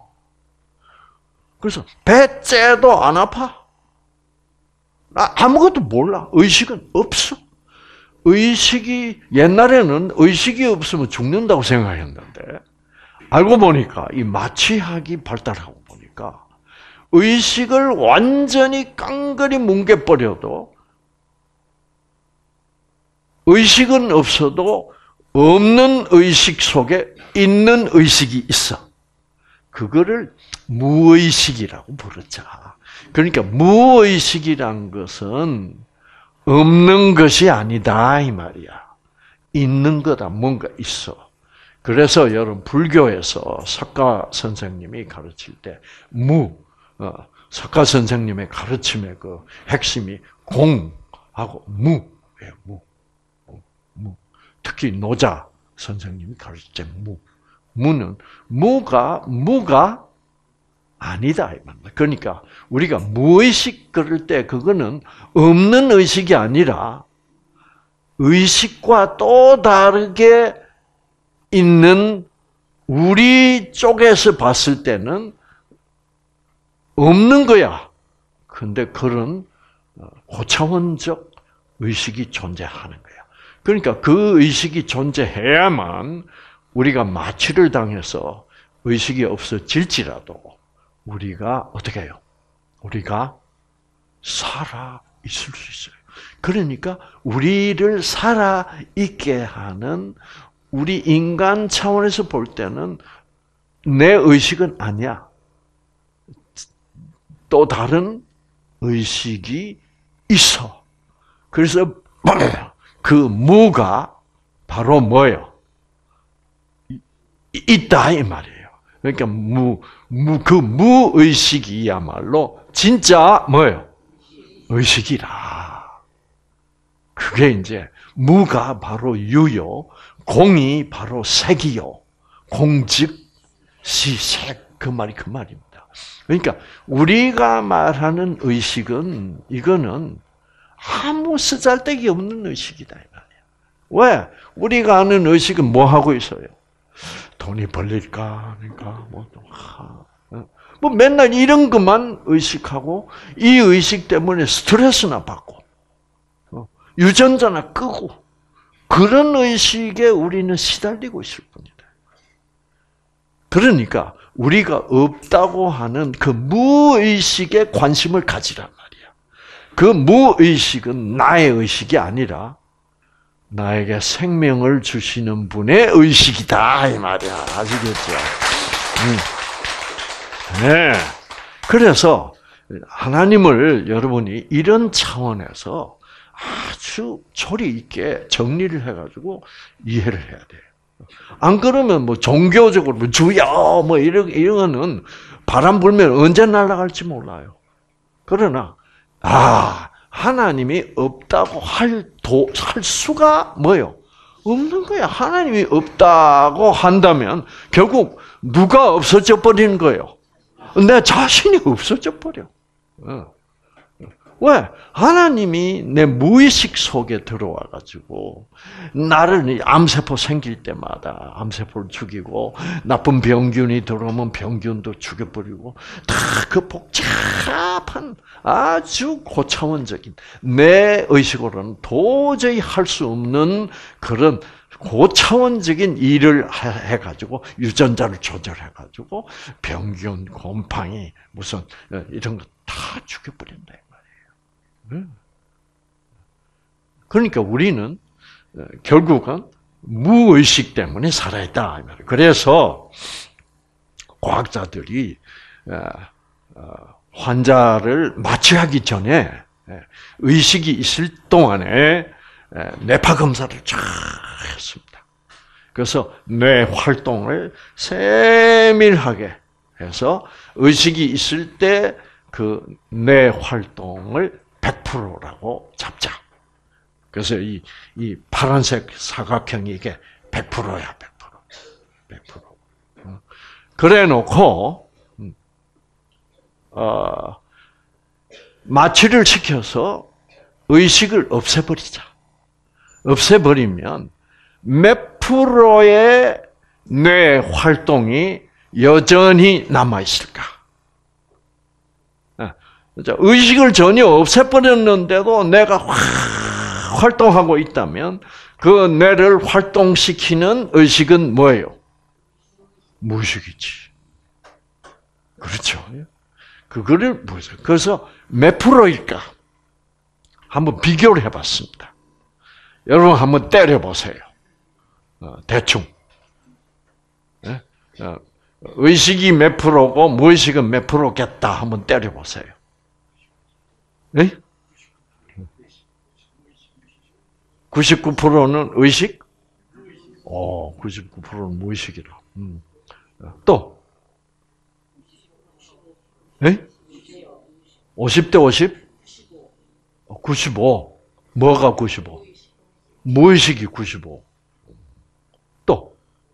그래서 배째도 안 아파. 나 아무것도 몰라. 의식은 없어. 의식이 옛날에는 의식이 없으면 죽는다고 생각했는데 알고 보니까 이 마취학이 발달하고 보니까 의식을 완전히 깡그리 뭉개버려도 의식은 없어도 없는 의식 속에 있는 의식이 있어. 그거를 무의식이라고 부르자. 그러니까 무의식이란 것은 없는 것이 아니다 이 말이야. 있는 거다. 뭔가 있어. 그래서 여러분 불교에서 석가 선생님이 가르칠 때 무, 어, 석가 선생님의 가르침의 그 핵심이 공하고 무예요. 무, 무. 특히 노자 선생님이 가르칠 때 무. 무는 무가 무가 아니다. 그러니까 우리가 무의식 그럴 때 그거는 없는 의식이 아니라 의식과 또 다르게 있는 우리 쪽에서 봤을 때는 없는 거야. 근데 그런 고차원적 의식이 존재하는 거야. 그러니까 그 의식이 존재해야만 우리가 마취를 당해서 의식이 없어질지라도 우리가 어떻게 해요? 우리가 살아 있을 수 있어요. 그러니까 우리를 살아 있게 하는 우리 인간 차원에서 볼 때는 내 의식은 아니야. 또 다른 의식이 있어. 그래서 그 무가 바로 뭐예요? 있다 이 말이에요. 그러니까 무, 무, 그 무의식이야말로 진짜 뭐예요? 의식이라. 그게 이제 무가 바로 유요, 공이 바로 색이요. 공즉 시색 그 말이 그 말입니다. 그러니까 우리가 말하는 의식은 이거는 아무 쓰잘데기 없는 의식이다 이 말이야. 왜? 우리가 아는 의식은 뭐 하고 있어요? 돈이 벌릴까, 그러니까 뭐, 뭐 맨날 이런 것만 의식하고 이 의식 때문에 스트레스나 받고 유전자나 끄고 그런 의식에 우리는 시달리고 있을 뿐이다. 그러니까 우리가 없다고 하는 그 무의식에 관심을 가지란 말이야. 그 무의식은 나의 의식이 아니라 나에게 생명을 주시는 분의 의식이다 이 말이야. 아시겠죠? 음. 네. 그래서 하나님을 여러분이 이런 차원에서 아주 조리 있게 정리를 해가지고 이해를 해야 돼요. 안 그러면 뭐 종교적으로 뭐 주여 뭐 이런 이런 바람 불면 언제 날아갈지 몰라요. 그러나 아 하나님이 없다고 할 도 할 수가 뭐요? 없는 거야. 하나님이 없다고 한다면 결국 누가 없어져 버리는 거예요? 내 자신이 없어져 버려. 왜? 하나님이 내 무의식 속에 들어와가지고 나를 암세포 생길 때마다 암세포를 죽이고 나쁜 병균이 들어오면 병균도 죽여버리고 다 그 복잡한 아주 고차원적인 내 의식으로는 도저히 할 수 없는 그런 고차원적인 일을 해가지고 유전자를 조절해가지고 병균, 곰팡이 무슨 이런 거 다 죽여버린다. 그러니까 우리는 결국은 무의식 때문에 살아있다. 그래서 과학자들이 환자를 마취하기 전에 의식이 있을 동안에 뇌파 검사를 쫙 했습니다. 그래서 뇌 활동을 세밀하게 해서 의식이 있을 때 그 뇌 활동을 백 퍼센트라고 잡자. 그래서 이, 이 파란색 사각형이 이게 백 퍼센트야, 백 퍼센트. 백 퍼센트. 그래 놓고, 어, 마취를 시켜서 의식을 없애버리자. 없애버리면 몇 프로의 뇌 활동이 여전히 남아있을까? 의식을 전혀 없애버렸는데도 뇌가 확 활동하고 있다면 그 뇌를 활동시키는 의식은 뭐예요? 무의식이지. 그렇죠. 그거를 보세요. 그래서 몇 프로일까? 한번 비교를 해봤습니다. 여러분 한번 때려보세요. 어, 대충. 네? 어, 의식이 몇 프로고 무의식은 몇 프로겠다 한번 때려보세요. 네? 구십구 퍼센트는 의식? 오, 구십구 퍼센트는 무의식이라. 음. 또? 네? 오십 대 오십? 구십오. 뭐가 구십오? 무의식이 구십오. 또?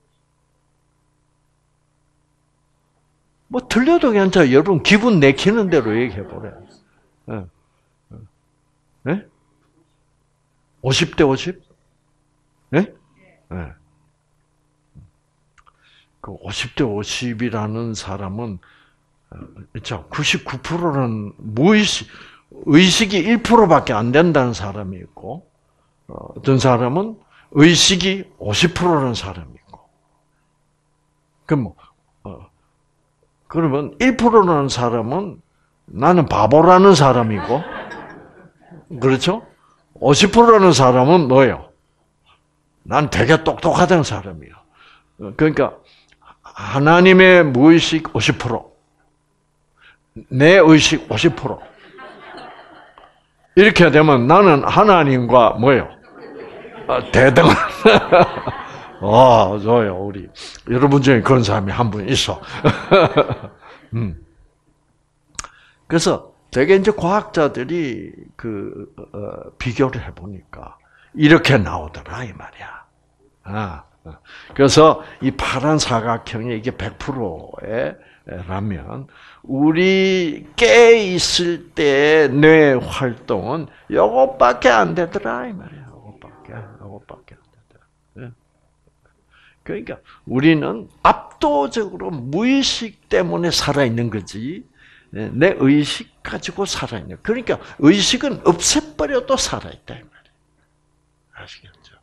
뭐 틀려도 괜찮아요. 여러분 기분 내키는 대로 얘기해보래요. 네? 네? 오십 대 오십? 네? 네. 그 오십 대 오십이라는 사람은 구십구 퍼센트는 무의식, 의식이 일 퍼센트밖에 안 된다는 사람이 있고, 어떤 사람은 의식이 오십 퍼센트라는 사람이 있고. 그럼 뭐, 어, 그러면 일 퍼센트라는 사람은 나는 바보라는 사람이고, 그렇죠? 오십 퍼센트라는 사람은 뭐예요? 난 되게 똑똑하다는 사람이에요. 그러니까 하나님의 무의식 오십 퍼센트, 내 의식 오십 퍼센트. 이렇게 되면 나는 하나님과 뭐예요? 아, 대등한. 아, 좋아요. 우리 여러분 중에 그런 사람이 한 분 있어. 음. 그래서 되게 이제 과학자들이 그 어, 비교를 해보니까 이렇게 나오더라 이 말이야. 아, 그래서 이 파란 사각형이 이게 백 퍼센트라면 우리 깨 있을 때 뇌 활동은 요것밖에 안 되더라 이 말이야. 요것밖에, 요것밖에 안 되더라. 그러니까 우리는 압도적으로 무의식 때문에 살아 있는 거지. 내 의식 가지고 살아있는. 그러니까 의식은 없애버려도 살아있다 이 말이에요. 아시겠죠?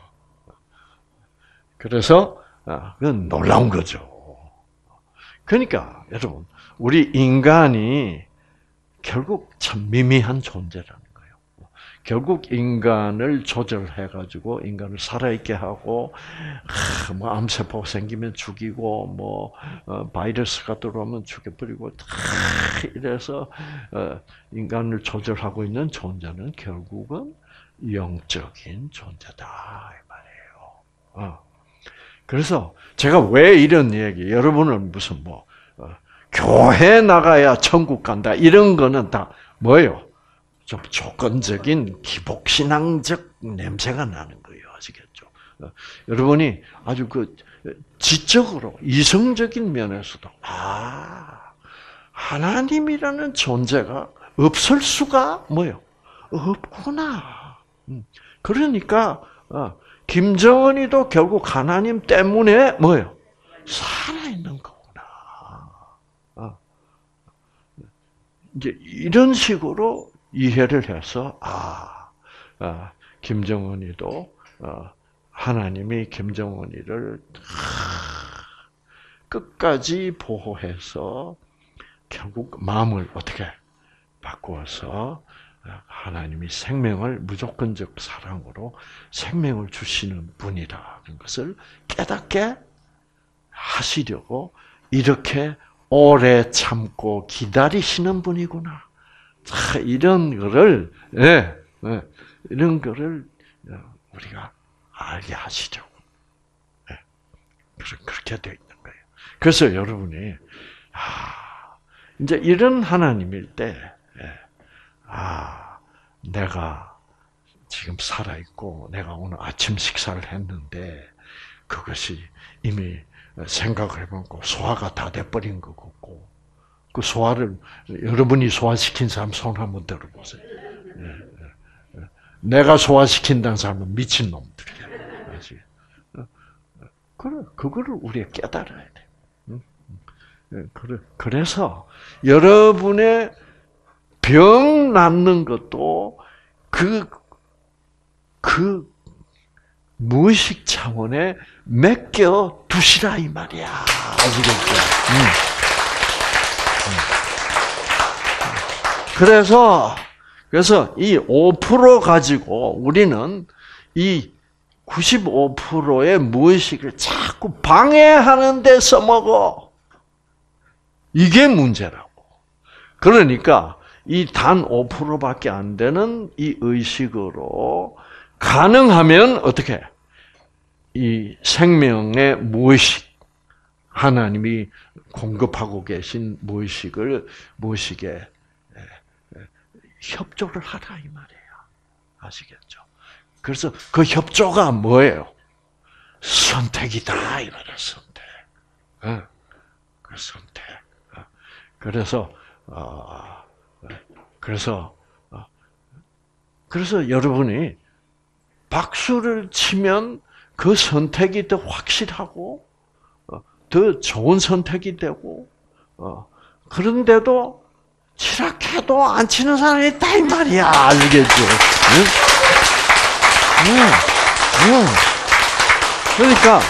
그래서 그건 놀라운 거죠. 그러니까 여러분, 우리 인간이 결국 참 미미한 존재라는 거예요. 결국 인간을 조절해가지고 인간을 살아있게 하고, 아, 뭐 암세포 생기면 죽이고, 뭐 어, 바이러스가 들어오면 죽여버리고, 아, 이래서 어, 인간을 조절하고 있는 존재는 결국은 영적인 존재다 이 말이에요. 어. 그래서 제가 왜 이런 얘기, 여러분은 무슨 뭐 어, 교회 나가야 천국 간다 이런 거는 다 뭐예요? 좀 조건적인 기복신앙적 냄새가 나는 거예요. 아시겠죠? 어, 여러분이 아주 그 지적으로 이성적인 면에서도 아 하나님이라는 존재가 없을 수가 뭐예요? 없구나. 그러니까 어, 김정은이도 결국 하나님 때문에 뭐예요? 살아있는 거구나. 어. 이제 이런 식으로 이해를 해서 아, 아 김정은이도 어, 하나님이 김정은이를 끝까지 보호해서 결국 마음을 어떻게 바꾸어서 하나님이 생명을 무조건적 사랑으로 생명을 주시는 분이라는 것을 깨닫게 하시려고 이렇게 오래 참고 기다리시는 분이구나. 자, 이런 거를, 예, 예, 이런 거를 우리가 알게 하시려고. 예, 그렇게 되어 있는 거예요. 그래서 여러분이, 아, 이제 이런 하나님일 때, 아, 내가 지금 살아있고, 내가 오늘 아침 식사를 했는데, 그것이 이미 생각을 해보고 소화가 다 돼버린 것 같고, 그 소화를, 여러분이 소화시킨 사람 손 한번 들어보세요. 내가 소화시킨다는 사람은 미친놈들이야. 그래, 그거를 우리가 깨달아야 돼. 그래, 그래서 여러분의 병 낫는 것도 그, 그 무의식 차원에 맡겨 두시라 이 말이야. 아시겠죠? 음. 그래서, 그래서 이 오 퍼센트 가지고 우리는 이 구십오 퍼센트의 무의식을 자꾸 방해하는 데 써먹어. 이게 문제라고. 그러니까 이 단 오 퍼센트밖에 안 되는 이 의식으로 가능하면 어떻게? 이 생명의 무의식, 하나님이 공급하고 계신 무의식을, 무의식에 협조를 하라 이 말이에요. 아시겠죠? 그래서 그 협조가 뭐예요? 선택이다 이 말이에요. 선택. 그 선택. 그래서 어, 그래서 어, 그래서 여러분이 박수를 치면 그 선택이 더 확실하고 어, 더 좋은 선택이 되고 어, 그런데도 치락해도 안 치는 사람이 있다 이 말이야. 알겠죠? 응? 응. 응. 그러니까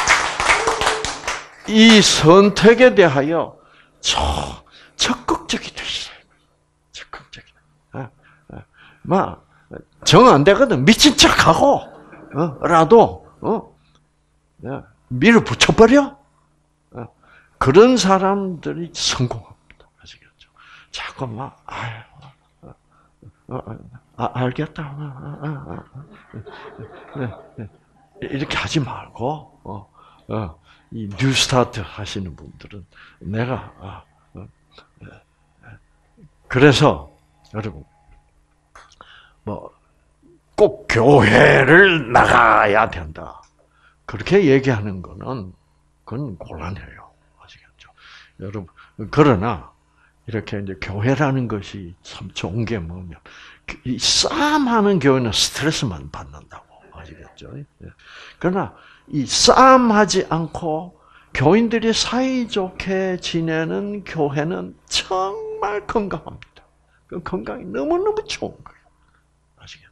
이 선택에 대하여 저 적극적이 되시라. 적극적이. 막 정 안 되거든. 미친 척하고 어, 라도 어, 밀어 붙여버려. 어, 그런 사람들이 성공합니다. 아시겠죠? 자꾸 막 아유, 어, 어, 아, 알겠다. 아, 아, 아. 이렇게 하지 말고 어, 어, 이 뉴스타트 하시는 분들은 내가 아, 어, 그래서 여러분 뭐 꼭 교회를 나가야 된다. 그렇게 얘기하는 거는 그건 곤란해요. 아시겠죠? 여러분 그러나 이렇게 이제 교회라는 것이 참 좋은 게 뭐냐면 이 싸움하는 교회는 스트레스만 받는다고. 아시겠죠? 그러나 이 싸움하지 않고 교인들이 사이좋게 지내는 교회는 정말 건강합니다. 그 건강이 너무너무 좋은 거예요. 아시겠죠?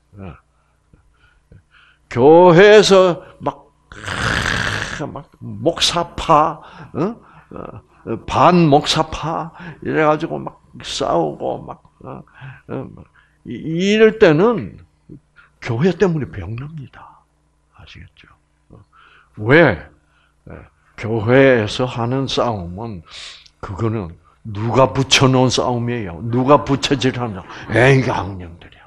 교회에서 막, 막 목사파, 어? 반 목사파 이래가지고 막 싸우고 막, 어? 이럴 때는 교회 때문에 병납니다. 아시겠죠? 왜? 교회에서 하는 싸움은 그거는 누가 붙여놓은 싸움이에요. 누가 부처질하냐? 에이, 악령들이야.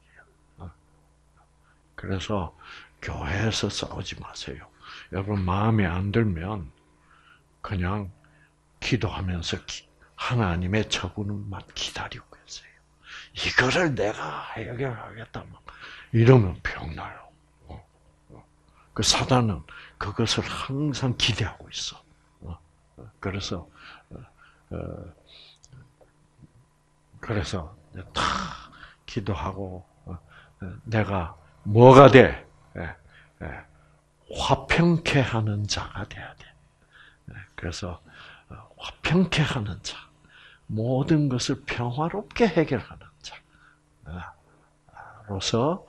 그래서 교회에서 싸우지 마세요. 여러분 마음에 안 들면 그냥 기도하면서 하나님의 처분만 기다리고 계세요. 이거를 내가 해결하겠다. 이러면 병나요. 그 사단은 그것을 항상 기대하고 있어. 그래서 그래서 다 기도하고 내가 뭐가 돼? 화평케 하는 자가 돼야 돼. 그래서 화평케 하는 자, 모든 것을 평화롭게 해결하는 자로서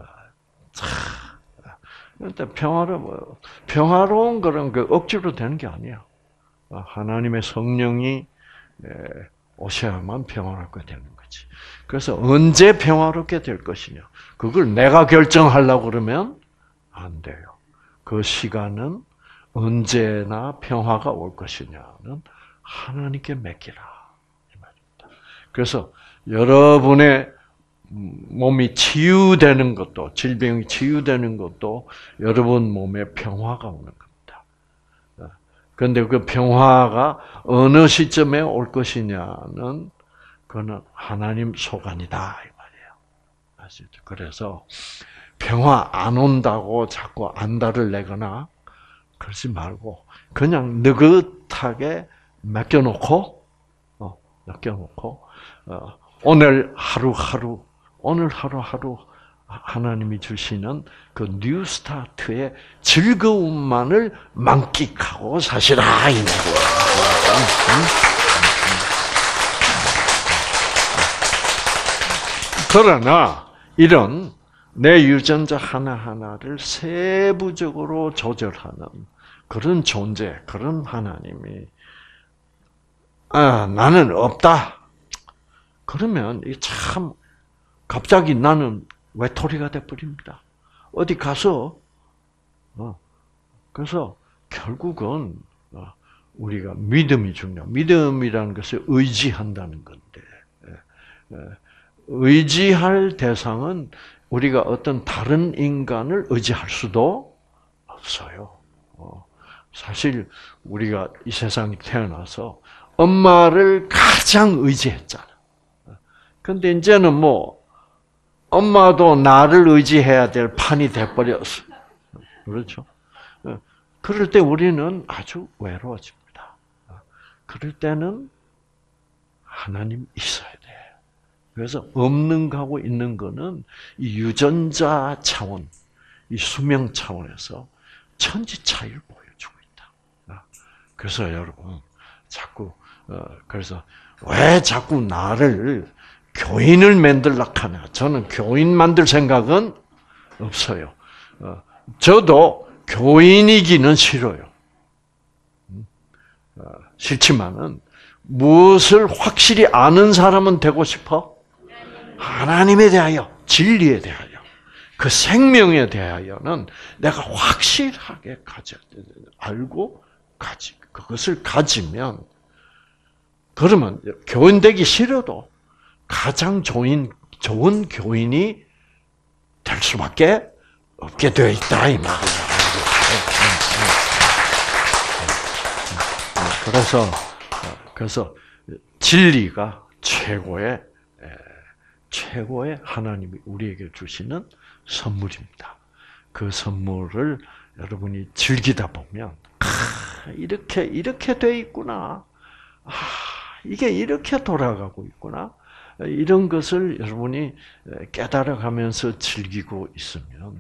그런데 평화로 평화로운 거는 그 억지로 되는 게 아니야. 하나님의 성령이 오셔야만 평화롭게 되는 거지. 그래서 언제 평화롭게 될 것이냐? 그걸 내가 결정하려고 그러면 안 돼요. 그 시간은 언제나 평화가 올 것이냐는 하나님께 맡기라 이 말입니다. 그래서 여러분의 몸이 치유되는 것도, 질병이 치유되는 것도 여러분 몸에 평화가 오는 겁니다. 그런데 그 평화가 어느 시점에 올 것이냐는 그거는 하나님 소관이다 이 말이에요. 아시죠? 그래서 평화 안 온다고 자꾸 안달을 내거나 그러지 말고 그냥 느긋하게 맡겨놓고 어, 맡겨놓고 어, 오늘 하루하루 오늘 하루하루 하나님이 주시는 그 뉴 스타트의 즐거움만을 만끽하고 사시라 이 말이에요. 그러나 이런 내 유전자 하나하나를 세부적으로 조절하는 그런 존재, 그런 하나님이 아, 나는 없다. 그러면 참 갑자기 나는 외톨이가 돼버립니다. 어디 가서 어, 그래서 결국은 어, 우리가 믿음이 중요. 믿음이라는 것을 의지한다는 건데 예, 예, 의지할 대상은 우리가 어떤 다른 인간을 의지할 수도 없어요. 어, 사실 우리가 이 세상에 태어나서 엄마를 가장 의지했잖아. 근데 이제는 뭐 엄마도 나를 의지해야 될 판이 돼버렸어. 그렇죠? 그럴 때 우리는 아주 외로워집니다. 그럴 때는 하나님 있어야 돼. 그래서 없는 거하고 있는 거는 이 유전자 차원, 이 수명 차원에서 천지 차이를 보여주고 있다. 그래서 여러분 자꾸 그래서 왜 자꾸 나를 교인을 만들려고 하나? 저는 교인 만들 생각은 없어요. 저도 교인이기는 싫어요. 싫지만은 무엇을 확실히 아는 사람은 되고 싶어? 하나님에 대하여, 진리에 대하여, 그 생명에 대하여는 내가 확실하게 가져 알고 가지 그것을 가지면 그러면 교인 되기 싫어도 가장 좋은 좋은 교인이 될 수밖에 없게 되어 있다 이 말이에요. 그래서 그래서 진리가 최고의 최고의 하나님이 우리에게 주시는 선물입니다. 그 선물을 여러분이 즐기다 보면 아, 이렇게 이렇게 돼 있구나. 아, 이게 이렇게 돌아가고 있구나. 이런 것을 여러분이 깨달아가면서 즐기고 있으면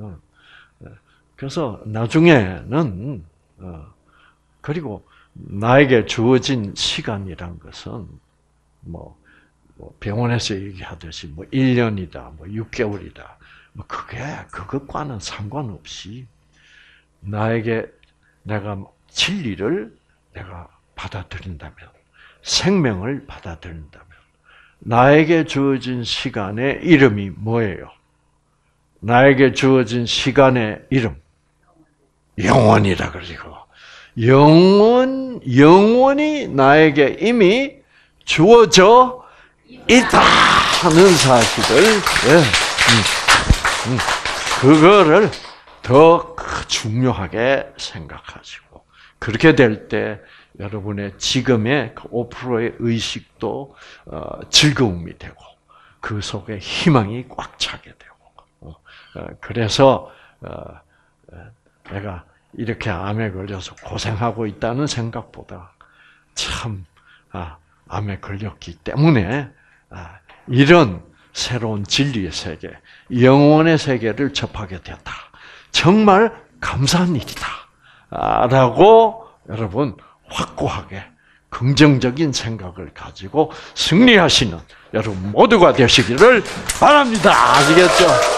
그래서 나중에는 그리고 나에게 주어진 시간이란 것은 뭐 병원에서 얘기하듯이 뭐 일 년이다, 뭐 육 개월이다. 뭐 그게 그것과는 상관없이 나에게 내가 진리를 내가 받아들인다면 생명을 받아들인다면 나에게 주어진 시간의 이름이 뭐예요? 나에게 주어진 시간의 이름 영원이라 그러고 영원 영원히 나에게 이미 주어져 있다는 사실을 예, 음, 음, 그거를 더 중요하게 생각하시고 그렇게 될 때 여러분의 지금의 그 오 퍼센트의 의식도 어, 즐거움이 되고 그 속에 희망이 꽉 차게 되고 어, 그래서 어, 내가 이렇게 암에 걸려서 고생하고 있다는 생각보다 참 아, 암에 걸렸기 때문에 아, 이런 새로운 진리의 세계, 영원의 세계를 접하게 되었다. 정말 감사한 일이다. 아, 라고 여러분 확고하게 긍정적인 생각을 가지고 승리하시는 여러분 모두가 되시기를 바랍니다. 아시겠죠?